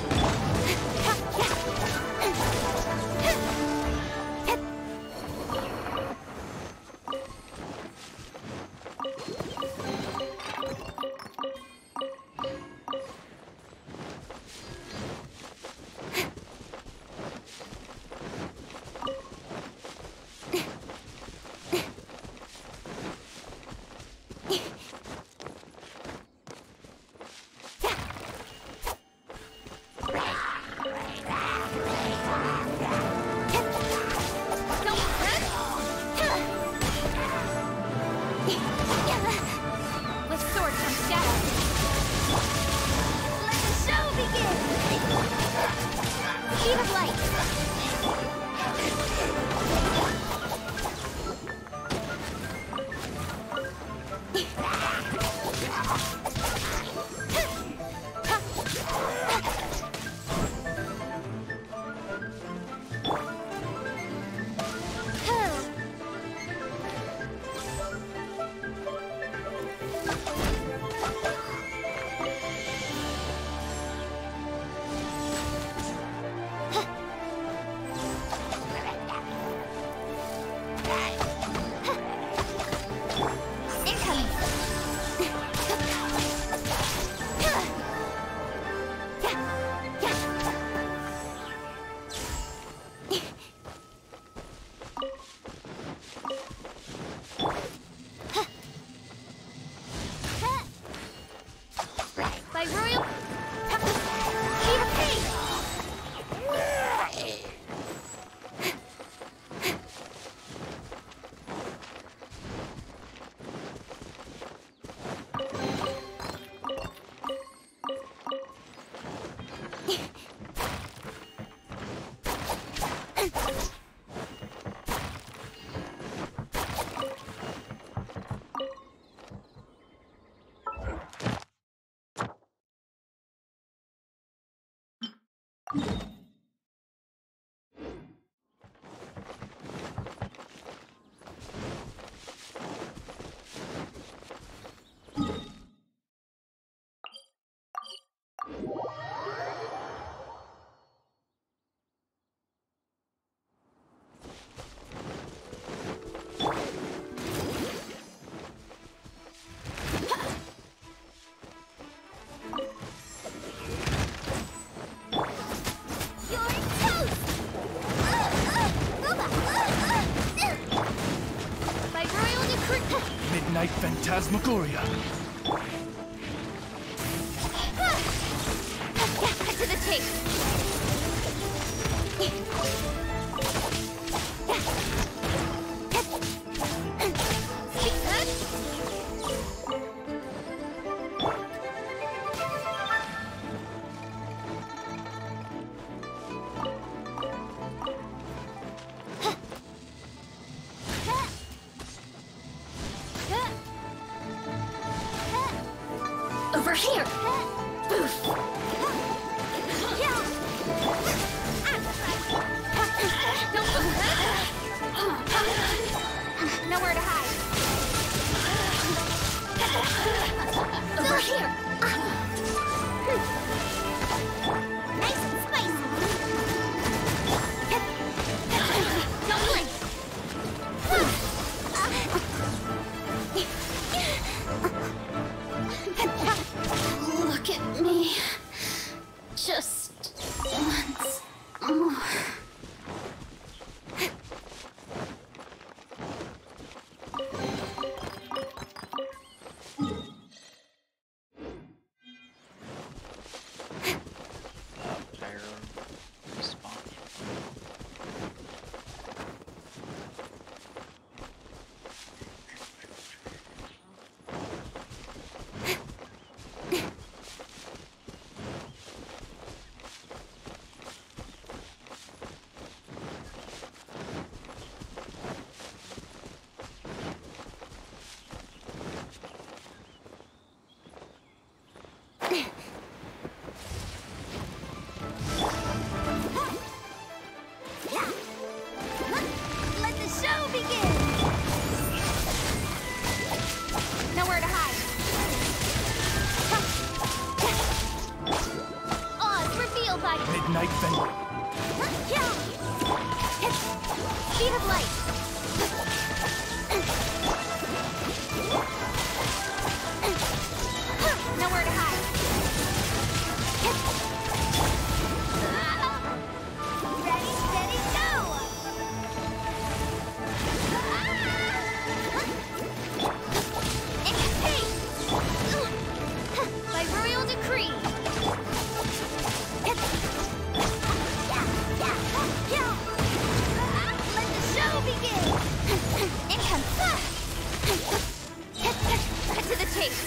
With sword from shadow. Let the show begin. Speed of light. Midnight Phantasmagoria. Cut to the chase. Over here! Boof! Nowhere to hide. Over here! Nice and spicy! Don't blink! Look at me. Just once more. Pyro response. Let the show begin! Nowhere to hide. Oz revealed by Midnight Phantasmagoria. Speed of light. Nowhere to hide. Ready, steady, go! Escape! By royal decree. Let the show begin! Cut to the chase.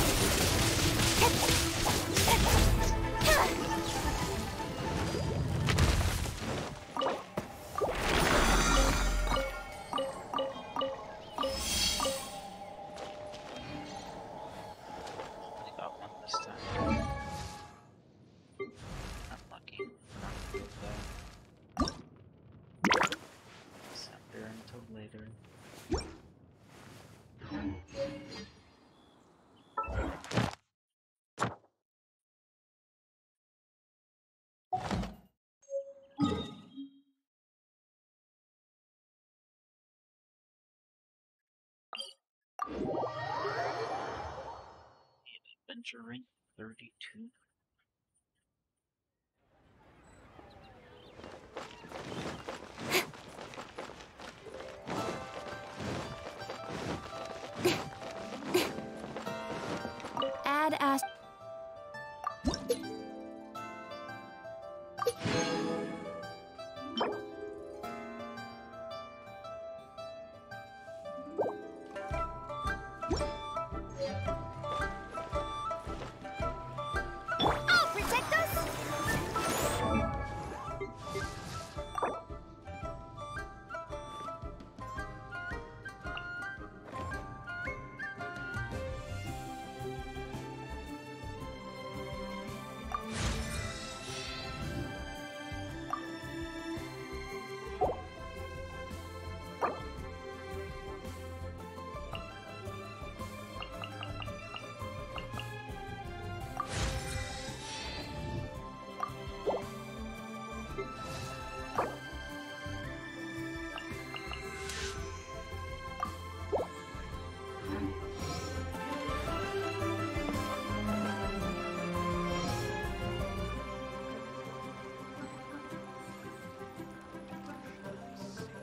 Got one this time. Unlucky. Scepter until later. Adventure rank 32. Add Ast.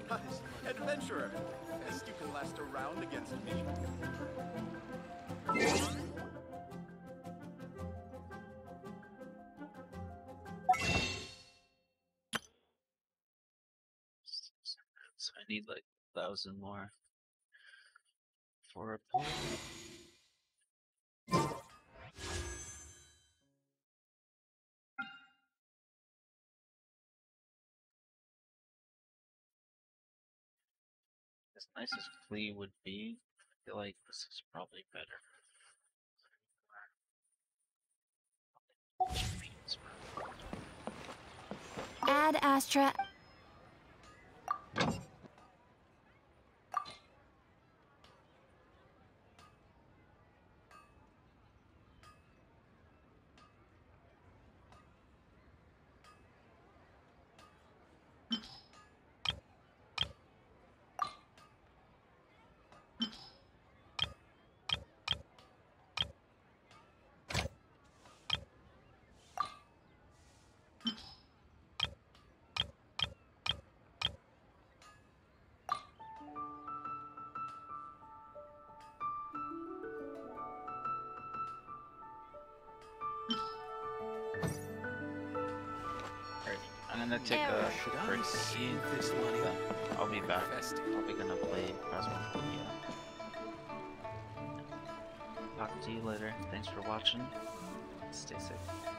Hush, adventurer. Best you can last a round against me. So I need like 1,000 more for a pull. As nice as Flea would be, I feel like this is probably better. Ad Astra. I'm gonna take a break this money? I'll be back. Festive. Probably gonna play Phasmophobia. Talk to you later. Thanks for watching. Stay safe.